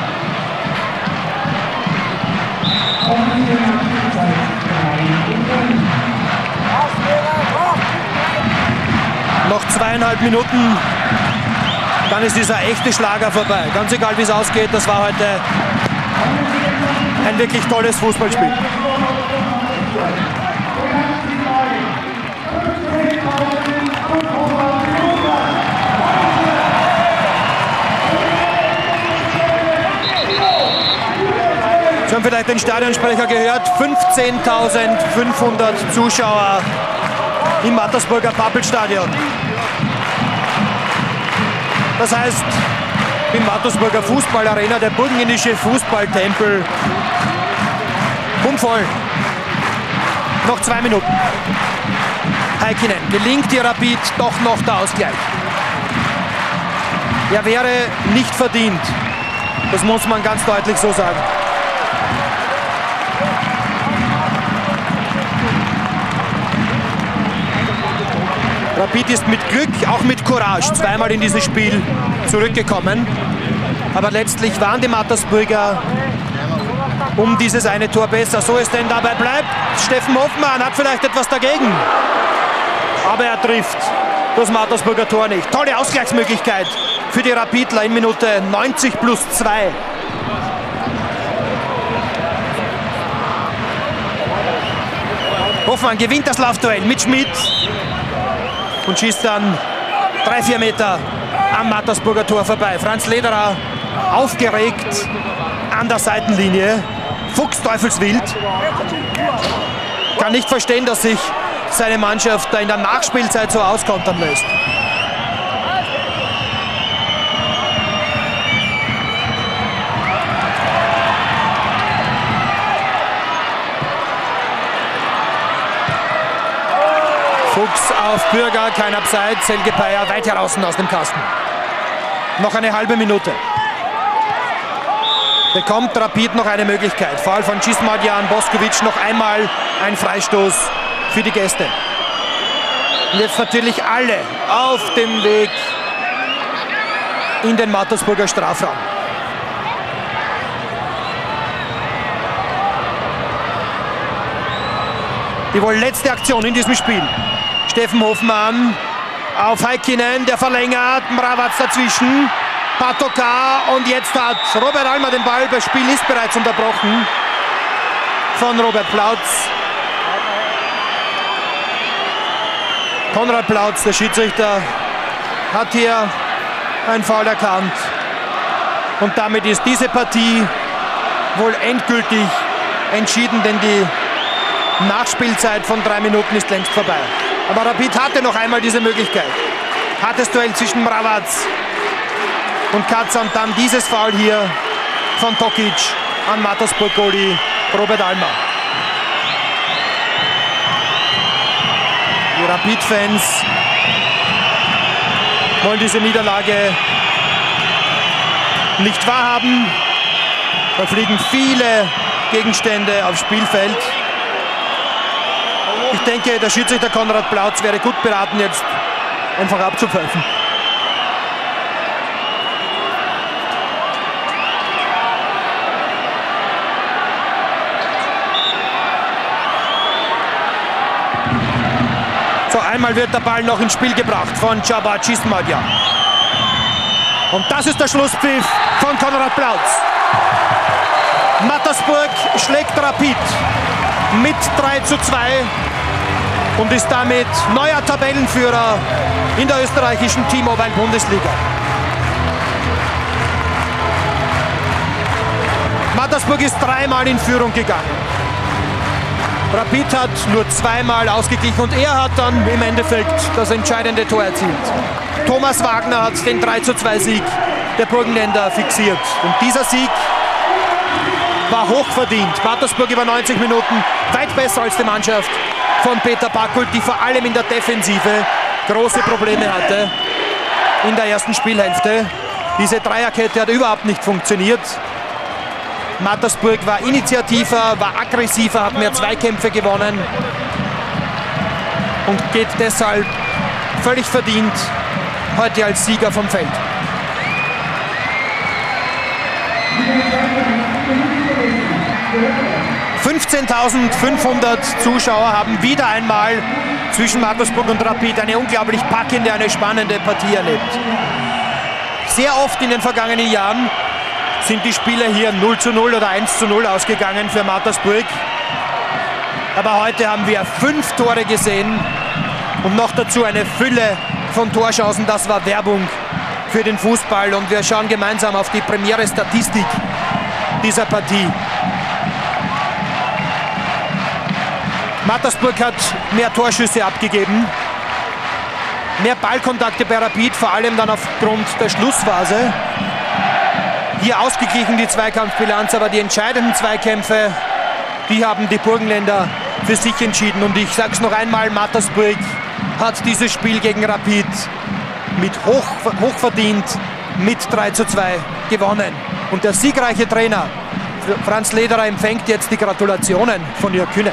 Noch 2,5 Minuten, dann ist dieser echte Schlager vorbei. Ganz egal, wie es ausgeht, das war heute ein wirklich tolles Fußballspiel. Sie haben vielleicht den Stadionsprecher gehört, 15.500 Zuschauer im Mattersburger Pappelstadion. Das heißt, im Mattersburger Fußballarena, der burgenländische Fußballtempel, voll. Noch 2 Minuten. Heikkinen, gelingt die Rapid doch noch der Ausgleich. Er wäre nicht verdient. Das muss man ganz deutlich so sagen. Rapid ist mit Glück, auch mit Courage, zweimal in dieses Spiel zurückgekommen. Aber letztlich waren die Mattersburger um dieses eine Tor besser. So es denn dabei bleibt, Steffen Hoffmann hat vielleicht etwas dagegen. Aber er trifft das Mattersburger Tor nicht. Tolle Ausgleichsmöglichkeit für die Rapidler in Minute 90+2. Hoffmann gewinnt das Laufduell mit Schmidt und schießt dann 3-4 Meter am Mattersburger Tor vorbei. Franz Lederer aufgeregt an der Seitenlinie. Fuchs teufelswild. Kann nicht verstehen, dass sich seine Mannschaft da in der Nachspielzeit so auskontern lässt. Fuchs auf Bürger, kein Abseits, Selge Peier weit heraus aus dem Kasten. Noch eine halbe Minute. Bekommt Rapid noch eine Möglichkeit. Foul von Cismadian, Boskovic, noch einmal ein Freistoß für die Gäste. Und jetzt natürlich alle auf dem Weg in den Mattersburger Strafraum. Die wohl letzte Aktion in diesem Spiel. Steffen Hoffmann auf Heikkinen, der verlängert, Mravac dazwischen, Patoka und jetzt hat Robert Almer den Ball, das Spiel ist bereits unterbrochen von Robert Plautz. Konrad Plautz, der Schiedsrichter, hat hier ein Foul erkannt und damit ist diese Partie wohl endgültig entschieden, denn die Nachspielzeit von 3 Minuten ist längst vorbei. Aber Rapid hatte noch einmal diese Möglichkeit. Hartes Duell zwischen Mravac und Katzer und dann dieses Foul hier von Tokic an Mattersburg-Goalie Robert Almer. Die Rapid-Fans wollen diese Niederlage nicht wahrhaben. Da fliegen viele Gegenstände aufs Spielfeld. Ich denke, der Schiedsrichter Konrad Plautz wäre gut beraten, jetzt einfach abzupfeifen. So, einmal wird der Ball noch ins Spiel gebracht von Csaba Cismadia. Und das ist der Schlusspfiff von Konrad Plautz. Mattersburg schlägt Rapid mit 3:2 und ist damit neuer Tabellenführer in der österreichischen T-Mobile-Bundesliga. Mattersburg ist 3-mal in Führung gegangen. Rapid hat nur zweimal ausgeglichen und er hat dann im Endeffekt das entscheidende Tor erzielt. Thomas Wagner hat den 3:2 Sieg der Burgenländer fixiert. Und dieser Sieg war hochverdient. Mattersburg über 90 Minuten weit besser als die Mannschaft von Peter Backhult, die vor allem in der Defensive große Probleme hatte in der ersten Spielhälfte. Diese Dreierkette hat überhaupt nicht funktioniert. Mattersburg war initiativer, war aggressiver, hat mehr Zweikämpfe gewonnen und geht deshalb völlig verdient heute als Sieger vom Feld. (15.500) Zuschauer haben wieder einmal zwischen Mattersburg und Rapid eine unglaublich packende, eine spannende Partie erlebt. Sehr oft in den vergangenen Jahren sind die Spiele hier 0:0 oder 1:0 ausgegangen für Mattersburg. Aber heute haben wir 5 Tore gesehen und noch dazu eine Fülle von Torchancen. Das war Werbung für den Fußball und wir schauen gemeinsam auf die Premiere Statistik dieser Partie. Mattersburg hat mehr Torschüsse abgegeben, mehr Ballkontakte bei Rapid, vor allem dann aufgrund der Schlussphase. Hier ausgeglichen die Zweikampfbilanz, aber die entscheidenden Zweikämpfe, die haben die Burgenländer für sich entschieden. Und ich sage es noch einmal, Mattersburg hat dieses Spiel gegen Rapid mit hochverdient mit 3:2 gewonnen. Und der siegreiche Trainer Franz Lederer empfängt jetzt die Gratulationen von Jörg Kühne.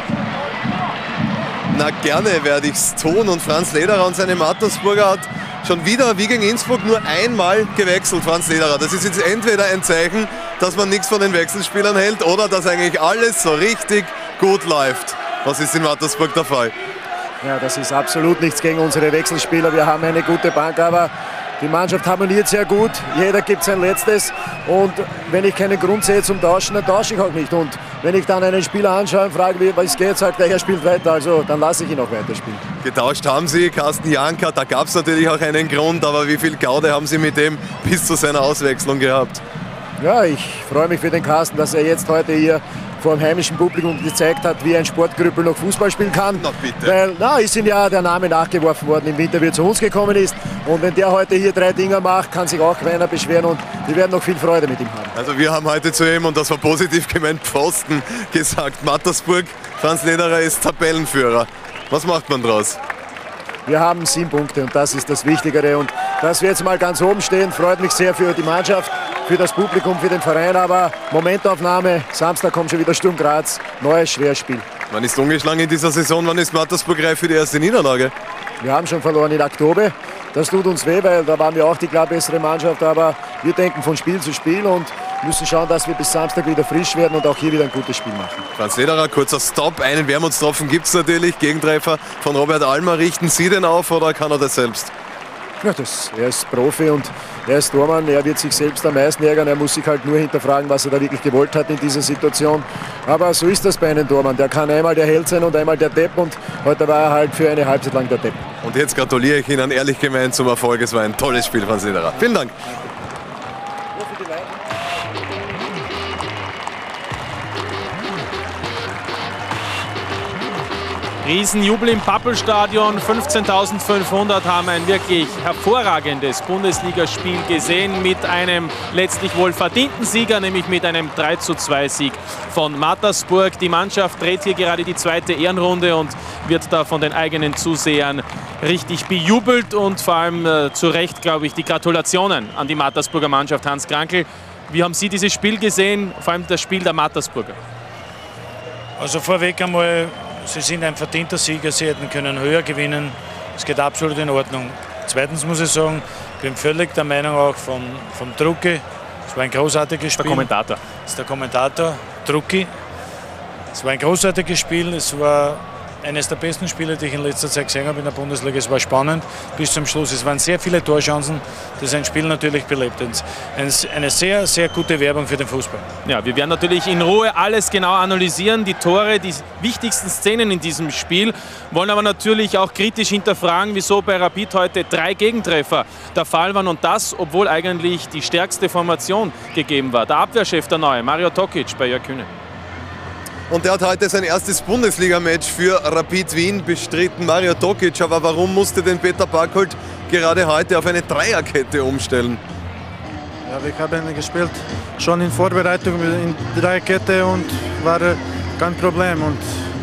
Na, gerne werde ich es tun. Und Franz Lederer und seine Mattersburger hat schon wieder, wie gegen Innsbruck, nur einmal gewechselt, Franz Lederer. Das ist jetzt entweder ein Zeichen, dass man nichts von den Wechselspielern hält oder dass eigentlich alles so richtig gut läuft. Was ist in Mattersburg der Fall? Ja, das ist absolut nichts gegen unsere Wechselspieler. Wir haben eine gute Bank, aber die Mannschaft harmoniert sehr gut. Jeder gibt sein Letztes. Und wenn ich keinen Grund sehe zum Tauschen, dann tausche ich auch nicht. Und wenn ich dann einen Spieler anschaue und frage, wie es geht, sagt er spielt weiter. Also dann lasse ich ihn auch weiterspielen. Getauscht haben Sie, Carsten Janka. Da gab es natürlich auch einen Grund. Aber wie viel Gaude haben Sie mit dem bis zu seiner Auswechslung gehabt? Ja, ich freue mich für den Carsten, dass er jetzt heute hier vor dem heimischen Publikum gezeigt hat, wie ein Sportkrüppel noch Fußball spielen kann. Na bitte. Weil, ist ihm ja der Name nachgeworfen worden im Winter, wie er zu uns gekommen ist. Und wenn der heute hier 3 Dinger macht, kann sich auch keiner beschweren und wir werden noch viel Freude mit ihm haben. Also wir haben heute zu ihm, und das war positiv gemeint, Pfosten gesagt. Mattersburg, Franz Lederer ist Tabellenführer. Was macht man draus? Wir haben 7 Punkte und das ist das Wichtigere. Und dass wir jetzt mal ganz oben stehen, freut mich sehr für die Mannschaft, für das Publikum, für den Verein. Aber Momentaufnahme, Samstag kommt schon wieder Sturm Graz, neues schweres Spiel. Wann ist ungeschlagen in dieser Saison? Wann ist Mattersburg reif für die erste Niederlage? Wir haben schon verloren in Oktober. Das tut uns weh, weil da waren wir auch die klar bessere Mannschaft. Aber wir denken von Spiel zu Spiel und müssen schauen, dass wir bis Samstag wieder frisch werden und auch hier wieder ein gutes Spiel machen. Franz Lederer, kurzer Stopp. Einen Wermutstropfen gibt es natürlich. Gegentreffer von Robert Almer. Richten Sie den auf oder kann er das selbst? Ja, er ist Profi und er ist Tormann. Er wird sich selbst am meisten ärgern. Er muss sich halt nur hinterfragen, was er da wirklich gewollt hat in dieser Situation. Aber so ist das bei einem Tormann. Der kann einmal der Held sein und einmal der Depp. Und heute war er halt für eine Halbzeit lang der Depp. Und jetzt gratuliere ich Ihnen ehrlich gemeint zum Erfolg. Es war ein tolles Spiel, Franz Lederer. Vielen Dank. Riesenjubel im Pappelstadion, 15.500 haben ein wirklich hervorragendes Bundesligaspiel gesehen mit einem letztlich wohl verdienten Sieger, nämlich mit einem 3:2 Sieg von Mattersburg. Die Mannschaft dreht hier gerade die zweite Ehrenrunde und wird da von den eigenen Zusehern richtig bejubelt und vor allem zu Recht, glaube ich, die Gratulationen an die Mattersburger Mannschaft. Hans Krankl, wie haben Sie dieses Spiel gesehen, vor allem das Spiel der Mattersburger? Also vorweg einmal, sie sind ein verdienter Sieger, sie hätten können höher gewinnen. Es geht absolut in Ordnung. Zweitens muss ich sagen, ich bin völlig der Meinung auch vom Drucki. Es war ein großartiges Spiel. Der Kommentator. Das ist der Kommentator, Drucki. Es war ein großartiges Spiel. Es war eines der besten Spiele, die ich in letzter Zeit gesehen habe in der Bundesliga. Es war spannend bis zum Schluss. Es waren sehr viele Torchancen, das ein Spiel natürlich belebt. Eine sehr, sehr gute Werbung für den Fußball. Ja, wir werden natürlich in Ruhe alles genau analysieren, die Tore, die wichtigsten Szenen in diesem Spiel, wollen aber natürlich auch kritisch hinterfragen, wieso bei Rapid heute 3 Gegentreffer der Fall waren und das, obwohl eigentlich die stärkste Formation gegeben war. Der Abwehrchef der Neue, Mario Tokic bei Jörg Kühne. Und der hat heute sein erstes Bundesliga-Match für Rapid Wien bestritten, Mario Tokic. Aber warum musste denn Peter Barkholt gerade heute auf eine Dreierkette umstellen? Ja, wir haben gespielt schon in Vorbereitung in Dreierkette und war kein Problem. Und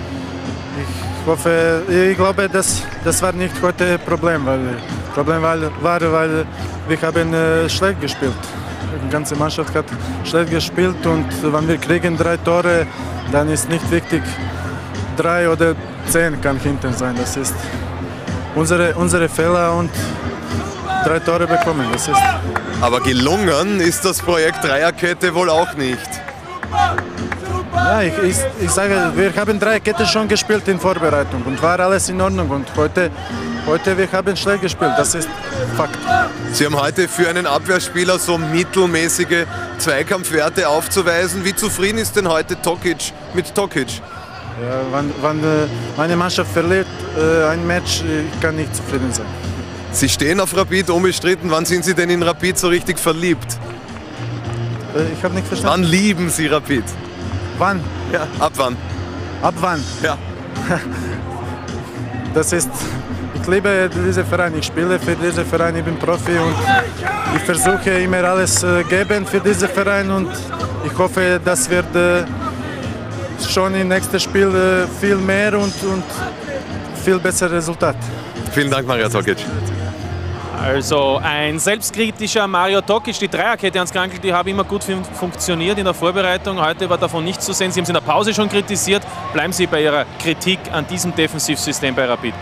ich glaube, das war nicht heute Problem, weil weil wir haben schlecht gespielt. Die ganze Mannschaft hat schlecht gespielt und wenn wir kriegen 3 Tore, dann ist nicht wichtig, 3 oder 10 kann hinten sein. Das ist unsere Fehler und 3 Tore bekommen. Das ist. Aber gelungen ist das Projekt Dreierkette wohl auch nicht. Ja, ich sage, wir haben Dreierkette schon gespielt in Vorbereitung und war alles in Ordnung. Und heute wir haben schlecht gespielt, das ist Fakt. Sie haben heute für einen Abwehrspieler so mittelmäßige Zweikampfwerte aufzuweisen. Wie zufrieden ist denn heute Tokic mit Tokic? Ja, wenn meine Mannschaft verliert ein Match, ich kann nicht zufrieden sein. Sie stehen auf Rapid unbestritten. Wann sind Sie denn in Rapid so richtig verliebt? Ich habe nicht verstanden. Wann lieben Sie Rapid? Wann? Ja, ab wann? Ab wann? Ja. Das ist, ich liebe diesen Verein, ich spiele für diesen Verein, ich bin Profi und ich versuche immer alles geben für diesen Verein und ich hoffe, das wird schon im nächsten Spiel viel mehr und viel besseres Resultat. Vielen Dank, Mario Tokic. Also ein selbstkritischer Mario Tokic, die Dreierkette ans Krankel, die haben immer gut funktioniert in der Vorbereitung. Heute war davon nichts zu sehen. Sie haben es in der Pause schon kritisiert. Bleiben Sie bei Ihrer Kritik an diesem Defensivsystem bei Rapid.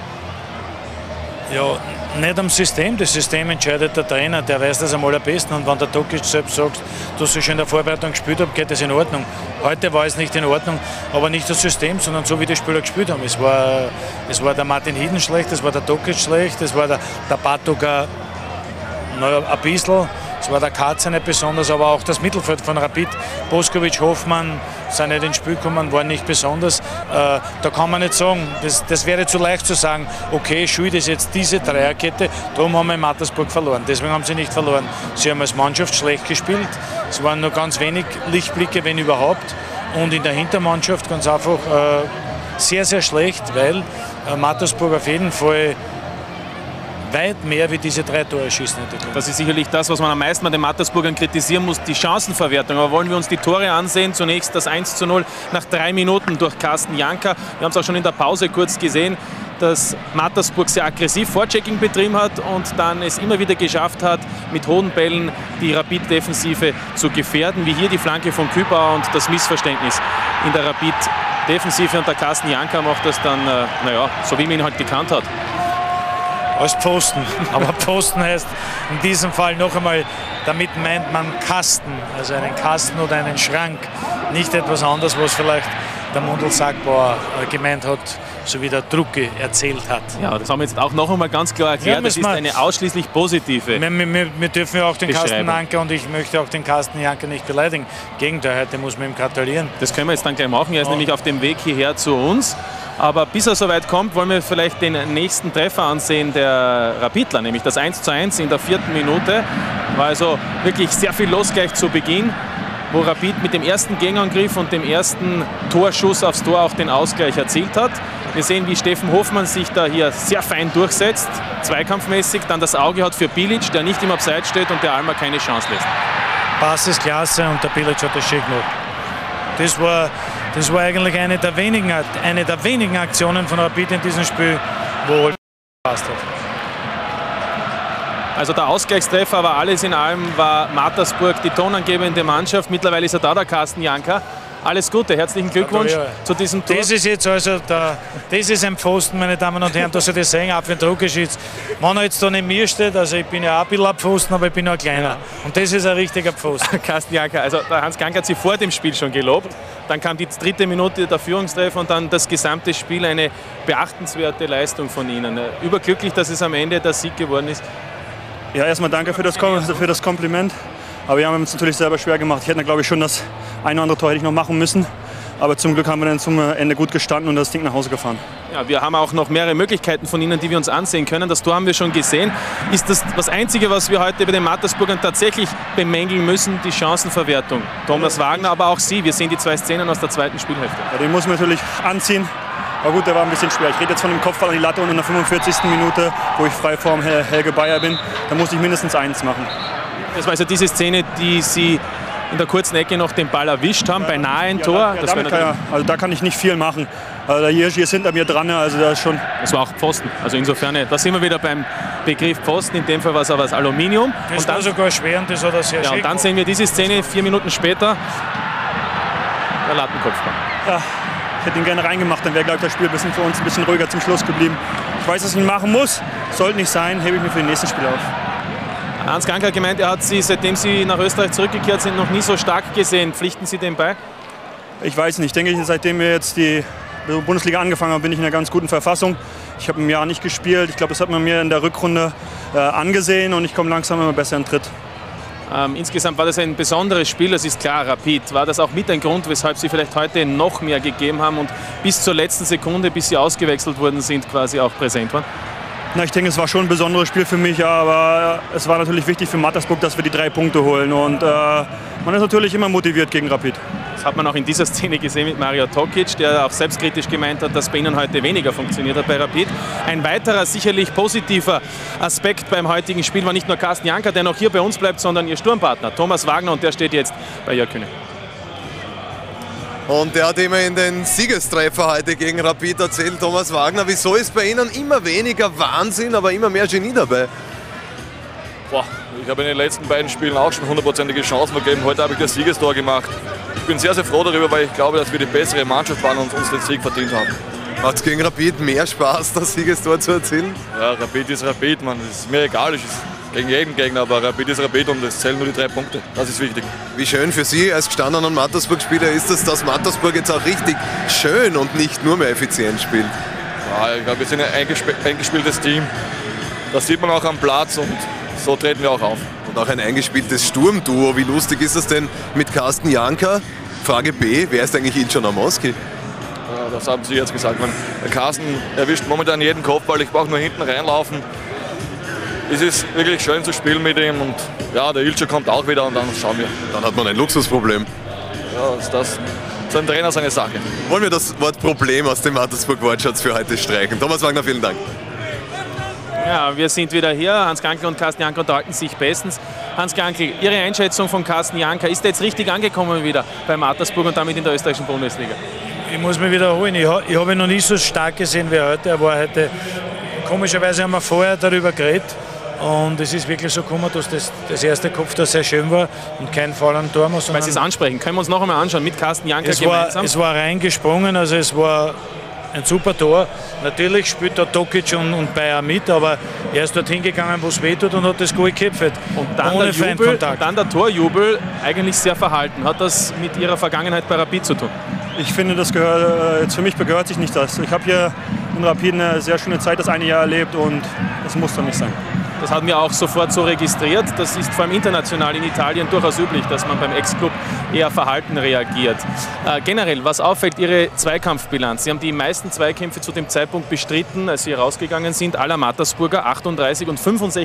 Ja, nicht am System. Das System entscheidet der Trainer, der weiß das am allerbesten. Und wenn der Tokic selbst sagt, dass ich schon in der Vorbereitung gespielt habe, geht das in Ordnung. Heute war es nicht in Ordnung, aber nicht das System, sondern so wie die Spieler gespielt haben. Es war der Martin Hieden schlecht, es war der Tokic schlecht, es war der Bartok ein bisschen, es war der Katze nicht besonders, aber auch das Mittelfeld von Rapid, Boskovic, Hoffmann, sind nicht ins Spiel gekommen, waren nicht besonders. Da kann man nicht sagen, das wäre zu leicht zu sagen, okay, Schuld ist jetzt diese Dreierkette, darum haben wir in Mattersburg verloren. Deswegen haben sie nicht verloren. Sie haben als Mannschaft schlecht gespielt, es waren nur ganz wenig Lichtblicke, wenn überhaupt. Und in der Hintermannschaft ganz einfach sehr, sehr schlecht, weil Mattersburg auf jeden Fall weit mehr wie diese 3 Tore schießen hätte können. Das ist sicherlich das, was man am meisten an den Mattersburgern kritisieren muss, die Chancenverwertung. Aber wollen wir uns die Tore ansehen? Zunächst das 1:0 nach 3 Minuten durch Carsten Janka. Wir haben es auch schon in der Pause kurz gesehen, dass Mattersburg sehr aggressiv Vorchecking betrieben hat und dann es immer wieder geschafft hat, mit hohen Bällen die Rapid-Defensive zu gefährden, wie hier die Flanke von Kübauer und das Missverständnis in der Rapid-Defensive. Und der Carsten Janka macht das dann, so wie man ihn halt gekannt hat. Als Pfosten. Aber Pfosten heißt in diesem Fall noch einmal, damit meint man Kasten, also einen Kasten oder einen Schrank. Nicht etwas anderes, was vielleicht der Mundl Sagbauer gemeint hat, so wie der Drucke erzählt hat. Ja, das haben wir jetzt auch noch einmal ganz klar erklärt. Ja, das ist eine ausschließlich positive wir dürfen ja auch den Carsten Janka und ich möchte auch den Carsten Janka nicht beleidigen. Im Gegenteil, heute muss man ihm gratulieren. Das können wir jetzt dann gleich machen. Er ist nämlich auf dem Weg hierher zu uns. Aber bis er soweit kommt, wollen wir vielleicht den nächsten Treffer ansehen der Rapidler, nämlich das 1:1 in der 4. Minute. War also wirklich sehr viel los gleich zu Beginn, wo Rapid mit dem ersten Gegenangriff und dem ersten Torschuss aufs Tor auch den Ausgleich erzielt hat. Wir sehen, wie Steffen Hoffmann sich da hier sehr fein durchsetzt, zweikampfmäßig, dann das Auge hat für Bilic, der nicht im Abseits steht und der Almer keine Chance lässt. Pass ist klasse und der Bilic hat das schön gemacht. Das war eigentlich eine der wenigen Aktionen von Rapid in diesem Spiel, wo gepasst hat. Also der Ausgleichstreffer, aber alles in allem war Mattersburg die tonangebende Mannschaft. Mittlerweile ist er da, der Carsten Janka. Alles Gute, herzlichen Glückwunsch zu diesem Tor. Das ist jetzt also das ist ein Pfosten, meine Damen und Herren, dass Sie das sehen, auch für den Druckerschütz. Wenn er jetzt da neben mir steht, also ich bin ja auch ein bisschen ein Pfosten, aber ich bin noch kleiner. Ja. Und das ist ein richtiger Pfosten. Carsten Janka, also der Hans Krank hat Sie vor dem Spiel schon gelobt. Dann kam die 3. Minute der Führungstreffer und dann das gesamte Spiel, eine beachtenswerte Leistung von Ihnen. Überglücklich, dass es am Ende der Sieg geworden ist. Ja, erstmal danke für das Kompliment. Aber wir haben uns natürlich selber schwer gemacht. Ich hätte, glaube ich, schon das eine oder andere Tor hätte ich noch machen müssen. Aber zum Glück haben wir dann zum Ende gut gestanden und das Ding nach Hause gefahren. Ja, wir haben auch noch mehrere Möglichkeiten von Ihnen, die wir uns ansehen können. Das Tor haben wir schon gesehen. Ist das Einzige, was wir heute bei den Mattersburgern tatsächlich bemängeln müssen, die Chancenverwertung? Thomas Wagner, aber auch Sie. Wir sehen die 2 Szenen aus der zweiten Spielhälfte. Ja, den muss man natürlich anziehen. Aber gut, der war ein bisschen schwer. Ich rede jetzt von dem Kopfball an die Latte und in der 45. Minute, wo ich frei vorm Helge Bayer bin, da musste ich mindestens 1 machen. Das war also diese Szene, die Sie in der kurzen Ecke noch den Ball erwischt haben, beinahe ein Tor. Also da kann ich nicht viel machen. Also der Jirsch ist hinter mir dran, also da ist schon... Das war auch Pfosten, also insofern, da sind wir wieder beim Begriff Pfosten, in dem Fall war es aber das Aluminium. Das war sogar schwer und das hat er sehr schön. Und dann sehen wir diese Szene 4 Minuten später, der Lattenkopfball. Ja, ich hätte ihn gerne reingemacht, dann wäre, glaube ich, das Spiel für uns ein bisschen ruhiger zum Schluss geblieben. Ich weiß, dass ich ihn machen muss, sollte nicht sein, hebe ich mir für den nächsten Spiel auf. Hans Ganker hat gemeint, er hat Sie, seitdem Sie nach Österreich zurückgekehrt sind, noch nie so stark gesehen. Pflichten Sie dem bei? Ich weiß nicht. Ich denke, seitdem wir jetzt die Bundesliga angefangen haben, bin ich in einer ganz guten Verfassung. Ich habe ein Jahr nicht gespielt. Ich glaube, das hat man mir in der Rückrunde angesehen und ich komme langsam immer besser in den Tritt. Insgesamt war das ein besonderes Spiel, das ist klar, Rapid. War das auch mit ein Grund, weshalb Sie vielleicht heute noch mehr gegeben haben und bis zur letzten Sekunde, bis Sie ausgewechselt worden sind, quasi auch präsent waren? Na, ich denke, es war schon ein besonderes Spiel für mich, aber es war natürlich wichtig für Mattersburg, dass wir die 3 Punkte holen. Und man ist natürlich immer motiviert gegen Rapid. Das hat man auch in dieser Szene gesehen mit Mario Tokic, der auch selbstkritisch gemeint hat, dass bei Ihnen heute weniger funktioniert hat bei Rapid. Ein weiterer sicherlich positiver Aspekt beim heutigen Spiel war nicht nur Carsten Janka, der noch hier bei uns bleibt, sondern Ihr Sturmpartner Thomas Wagner, und der steht jetzt bei Jörg Kühne. Und der hat immerhin den Siegestreffer heute gegen Rapid erzählt. Thomas Wagner, wieso ist bei Ihnen immer weniger Wahnsinn, aber immer mehr Genie dabei? Boah, ich habe in den letzten beiden Spielen auch schon 100%ige Chancen vergeben. Heute habe ich das Siegestor gemacht. Ich bin sehr, sehr froh darüber, weil ich glaube, dass wir die bessere Mannschaft waren und uns den Sieg verdient haben. Macht es gegen Rapid mehr Spaß, das Siegestor zu erzielen? Ja, Rapid ist Rapid, man. Das ist mir egal, es ist gegen jeden Gegner, aber Rapid ist Rapid und es zählen nur die 3 Punkte. Das ist wichtig. Wie schön für Sie als gestandener Mattersburg-Spieler ist es, dass Mattersburg jetzt auch richtig schön und nicht nur mehr effizient spielt? Ja, ich glaube, wir sind ein eingespieltes Team. Das sieht man auch am Platz und so treten wir auch auf. Und auch ein eingespieltes Sturmduo. Wie lustig ist es denn mit Carsten Janka? Frage B, wer ist eigentlich Ilja Namoski? Ja, das haben Sie jetzt gesagt. Der Carsten erwischt momentan jeden Kopfball. Ich brauche nur hinten reinlaufen. Es ist wirklich schön zu spielen mit ihm und ja, der Ilja kommt auch wieder und dann schauen wir. Dann hat man ein Luxusproblem. Ja, das ist ein Trainer seine Sache. Wollen wir das Wort Problem aus dem Mattersburg-Wortschatz für heute streichen? Thomas Wagner, vielen Dank. Ja, wir sind wieder hier. Hans Gankl und Carsten Janka unterhalten sich bestens. Hans Gankl, Ihre Einschätzung von Carsten Janka, ist er jetzt richtig angekommen wieder bei Mattersburg und damit in der österreichischen Bundesliga? Ich muss mich wiederholen, ich habe ihn noch nie so stark gesehen wie heute. Er war heute, komischerweise haben wir vorher darüber geredet. Und es ist wirklich so gekommen, dass das erste Kopftor sehr schön war und kein Foul am Tor. Weil Sie es ansprechen, können wir uns noch einmal anschauen mit Carsten Janka gemeinsam? Es war reingesprungen, also es war ein super Tor. Natürlich spielt da Tokic und Bayer mit, aber er ist dorthin gegangen, wo es weh tut und hat das Goal geköpft. Und dann ohne Feindkontakt. Dann der Torjubel, eigentlich sehr verhalten. Hat das mit Ihrer Vergangenheit bei Rapid zu tun? Ich finde, das gehört, jetzt für mich gehört sich nicht das. Ich habe hier in Rapid eine sehr schöne Zeit, das eine Jahr erlebt und das muss doch nicht sein. Das haben wir auch sofort so registriert. Das ist vor allem international in Italien durchaus üblich, dass man beim Ex-Club eher verhalten reagiert. Generell, was auffällt, Ihre Zweikampfbilanz. Sie haben die meisten Zweikämpfe zu dem Zeitpunkt bestritten, als Sie rausgegangen sind. Aller Mattersburger 38% und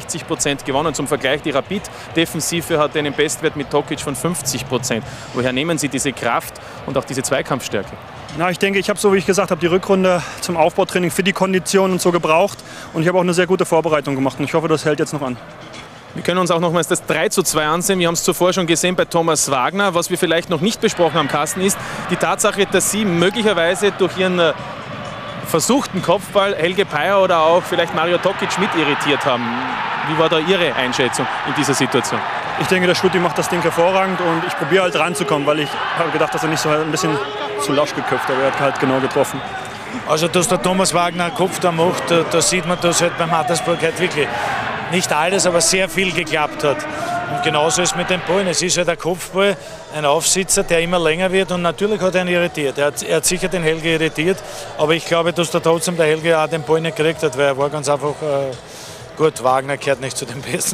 65% gewonnen. Zum Vergleich, die Rapid-Defensive hat einen Bestwert mit Tokic von 50%. Woher nehmen Sie diese Kraft und auch diese Zweikampfstärke? Na, ich denke, ich habe, so wie ich gesagt habe, die Rückrunde zum Aufbautraining für die Konditionen und so gebraucht. Und ich habe auch eine sehr gute Vorbereitung gemacht. Und ich hoffe, das hält jetzt noch an. Wir können uns auch nochmals das 3:2 ansehen. Wir haben es zuvor schon gesehen bei Thomas Wagner. Was wir vielleicht noch nicht besprochen haben, Carsten, ist die Tatsache, dass Sie möglicherweise durch Ihren versuchten Kopfball Helge Bayer oder auch vielleicht Mario Tokic mit irritiert haben. Wie war da Ihre Einschätzung in dieser Situation? Ich denke, der Stutti macht das Ding hervorragend und ich probiere halt ranzukommen, weil ich habe gedacht, dass er nicht so ein bisschen zu lasch geköpft, aber er hat halt genau getroffen. Also, dass der Thomas Wagner einen Kopf da macht, da sieht man, dass halt beim Mattersburg halt wirklich nicht alles, aber sehr viel geklappt hat. Und genauso ist es mit dem Ball. Es ist halt ein Kopfball, ein Aufsitzer, der immer länger wird und natürlich hat er ihn irritiert. Er hat sicher den Helge irritiert, aber ich glaube, dass trotzdem der Helge auch den Ball nicht gekriegt hat, weil er war ganz einfach gut. Wagner gehört nicht zu den besten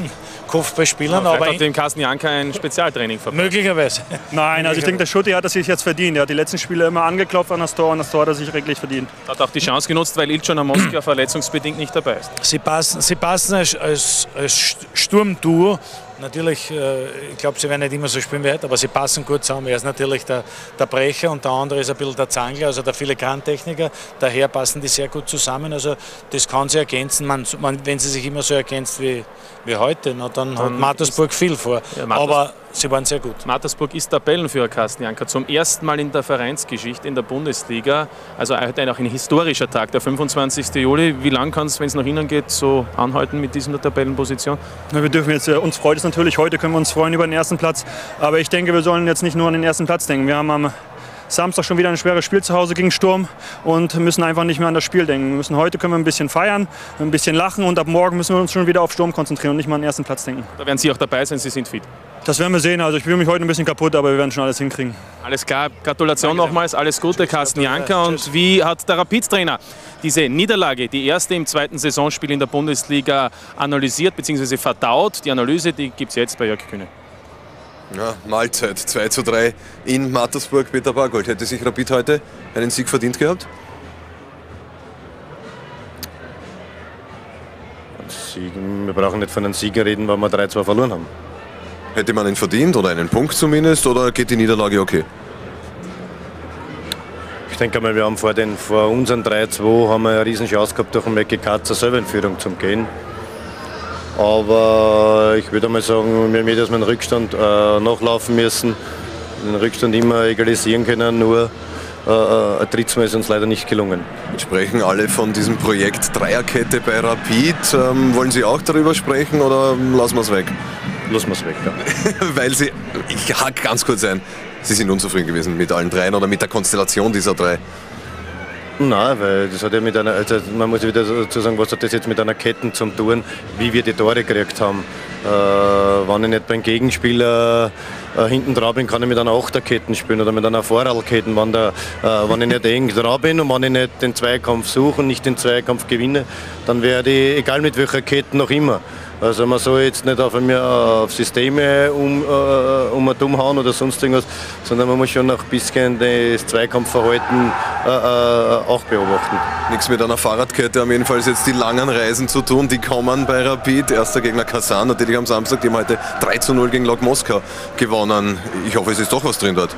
Kopfballspielern. Aber hat dem Carsten Janka ein Spezialtraining verpasst. Möglicherweise. Nein, also ich denke, der Schutti hat es sich jetzt verdient. Er hat die letzten Spiele immer angeklopft an das Tor und das Tor hat er sich wirklich verdient. Hat auch die Chance genutzt, weil Ilcan Amoska verletzungsbedingt nicht dabei ist. Sie passen als Sturmduo. Natürlich, ich glaube, sie werden nicht immer so spielen wie heute, aber sie passen gut zusammen. Er ist natürlich der Brecher und der andere ist ein bisschen der Zangler, also der Filigrantechniker. Daher passen die sehr gut zusammen. Also das kann sie ergänzen. Wenn sie sich immer so ergänzt wie heute, dann hat Mattersburg viel vor. Ja, aber sie waren sehr gut. Mattersburg ist Tabellenführer, Carsten Janka. Zum ersten Mal in der Vereinsgeschichte in der Bundesliga. Also heute auch ein historischer Tag, der 25. Juli. Wie lange kann es, wenn es nach innen geht, so anhalten mit dieser Tabellenposition? Wir dürfen jetzt, uns freut es natürlich, heute können wir uns freuen über den ersten Platz. Aber ich denke, wir sollen jetzt nicht nur an den ersten Platz denken. Wir haben am Samstag schon wieder ein schweres Spiel zu Hause gegen Sturm und müssen einfach nicht mehr an das Spiel denken. Heute können wir ein bisschen feiern, ein bisschen lachen und ab morgen müssen wir uns schon wieder auf Sturm konzentrieren und nicht mal an den ersten Platz denken. Da werden Sie auch dabei sein, Sie sind fit. Das werden wir sehen. Also ich fühle mich heute ein bisschen kaputt, aber wir werden schon alles hinkriegen. Alles klar, Gratulation nochmals, alles Gute, Carsten Janka. Und wie hat der Rapid-Trainer diese Niederlage, die erste im zweiten Saisonspiel in der Bundesliga, analysiert bzw. verdaut? Die Analyse, die gibt es jetzt bei Jörg Kühne. Ja, Mahlzeit, 2:3 in Mattersburg. Peter Bargold, hätte sich Rapid heute einen Sieg verdient gehabt? Wir brauchen nicht von einem Sieg reden, weil wir 3-2 verloren haben. Hätte man ihn verdient oder einen Punkt zumindest, oder geht die Niederlage okay? Ich denke mal, wir haben vor unseren 3-2 haben wir eine riesen Chance gehabt, durch den Mecki Katzer selber in Führung zu gehen. Aber ich würde mal sagen, wir haben jedes Mal einen Rückstand nachlaufen müssen, den Rückstand immer egalisieren können, nur ein drittes Mal ist uns leider nicht gelungen. Jetzt sprechen alle von diesem Projekt Dreierkette bei Rapid. Wollen Sie auch darüber sprechen oder lassen wir es weg? Lassen wir es weg, ja. Weil Sie, ich hake ganz kurz ein, Sie sind unzufrieden gewesen mit allen dreien oder mit der Konstellation dieser drei? Nein, weil das hat ja mit einer, also man muss wieder dazu sagen, was hat das jetzt mit einer Kette zu tun, wie wir die Tore gekriegt haben. Wenn ich nicht beim Gegenspieler hinten dran bin, kann ich mit einer Achterkette spielen oder mit einer Vorrallkette. Wenn ich nicht eng dran bin und wenn ich nicht den Zweikampf suche und nicht den Zweikampf gewinne, dann werde ich, egal mit welcher Kette noch immer. Also man soll jetzt nicht auf Systeme umhauen oder sonst irgendwas, sondern man muss schon noch ein bisschen das Zweikampfverhalten auch beobachten. Nichts mit einer Fahrradkette, haben jedenfalls jetzt die langen Reisen zu tun, die kommen bei Rapid. Erster Gegner Kasan, natürlich am Samstag, die haben heute 3:0 gegen Lok Moskau gewonnen. Ich hoffe, es ist doch was drin dort.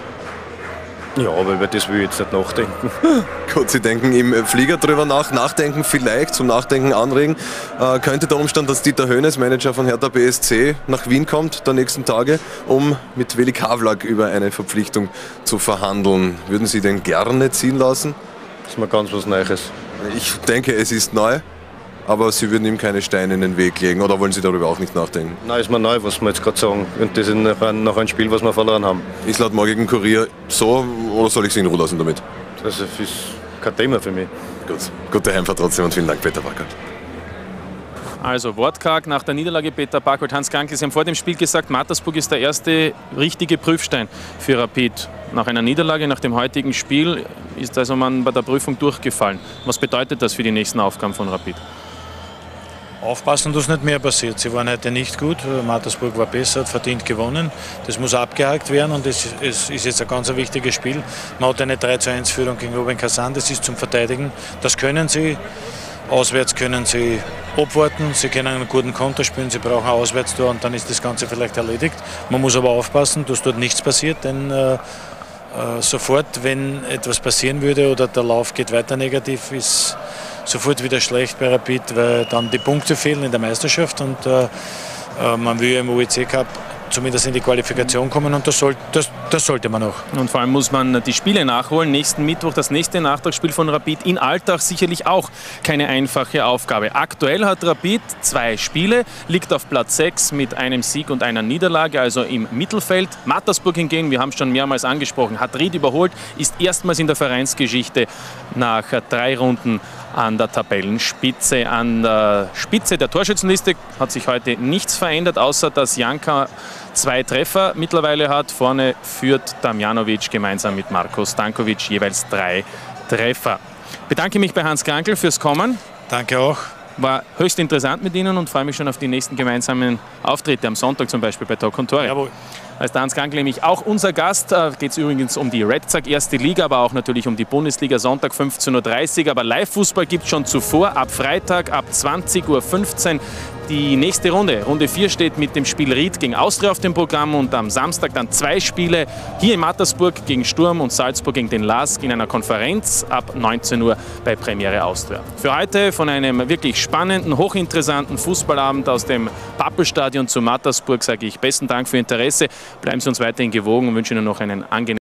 Ja, aber über das will ich jetzt nicht nachdenken. Gut, Sie denken im Flieger drüber nachdenken vielleicht, zum Nachdenken anregen. Könnte der Umstand, dass Dieter Hoeneß, Manager von Hertha BSC, nach Wien kommt der nächsten Tage, um mit Veli Kavlak über eine Verpflichtung zu verhandeln. Würden Sie den gerne ziehen lassen? Das ist mal ganz was Neues. Ich denke, es ist neu. Aber Sie würden ihm keine Steine in den Weg legen, oder wollen Sie darüber auch nicht nachdenken? Nein, ist mir neu, was wir jetzt gerade sagen. Und das ist noch ein Spiel, was wir verloren haben. Ist laut morgigen Kurier so, oder soll ich Sie in Ruhe lassen damit? Das ist kein Thema für mich. Gut, gute Heimfahrt trotzdem und vielen Dank, Peter Bargold. Also wortkarg nach der Niederlage Peter Bargold, Hans Krankl. Sie haben vor dem Spiel gesagt, Mattersburg ist der erste richtige Prüfstein für Rapid. Nach einer Niederlage, nach dem heutigen Spiel, ist also man bei der Prüfung durchgefallen. Was bedeutet das für die nächsten Aufgaben von Rapid? Aufpassen, dass nicht mehr passiert. Sie waren heute nicht gut. Mattersburg war besser, hat verdient gewonnen. Das muss abgehakt werden und es ist jetzt ein ganz wichtiges Spiel. Man hat eine 3:1-Führung gegen Rubin Kasan, das ist zum Verteidigen. Das können sie. Auswärts können sie abwarten, sie können einen guten Konter spielen, sie brauchen ein Auswärtstor und dann ist das Ganze vielleicht erledigt. Man muss aber aufpassen, dass dort nichts passiert, denn sofort, wenn etwas passieren würde oder der Lauf geht weiter negativ, ist sofort wieder schlecht bei Rapid, weil dann die Punkte fehlen in der Meisterschaft und man will ja im OEC Cup zumindest in die Qualifikation kommen und das sollte man auch. Und vor allem muss man die Spiele nachholen. Nächsten Mittwoch das nächste Nachtragsspiel von Rapid in Altach, sicherlich auch keine einfache Aufgabe. Aktuell hat Rapid 2 Spiele, liegt auf Platz 6 mit einem Sieg und einer Niederlage, also im Mittelfeld. Mattersburg hingegen, wir haben es schon mehrmals angesprochen, hat Ried überholt, ist erstmals in der Vereinsgeschichte nach 3 Runden an der Tabellenspitze. An der Spitze der Torschützenliste hat sich heute nichts verändert, außer dass Janka 2 Treffer mittlerweile hat. Vorne führt Damjanovic gemeinsam mit Marko Stankovic jeweils 3 Treffer. Ich bedanke mich bei Hans Krankl fürs Kommen. Danke auch. War höchst interessant mit Ihnen und freue mich schon auf die nächsten gemeinsamen Auftritte am Sonntag zum Beispiel bei Talk und Tore. Jawohl. Als Hans Krankl nämlich auch unser Gast, geht es übrigens um die Red Sox erste Liga, aber auch natürlich um die Bundesliga, Sonntag 15:30 Uhr. Aber Live-Fußball gibt es schon zuvor, ab Freitag, ab 20:15 Uhr. Die nächste Runde, Runde 4, steht mit dem Spiel Ried gegen Austria auf dem Programm und am Samstag dann 2 Spiele hier in Mattersburg gegen Sturm und Salzburg gegen den LASK in einer Konferenz ab 19 Uhr bei Premiere Austria. Für heute von einem wirklich spannenden, hochinteressanten Fußballabend aus dem Pappelstadion zu Mattersburg sage ich besten Dank für Ihr Interesse. Bleiben Sie uns weiterhin gewogen und wünsche Ihnen noch einen angenehmen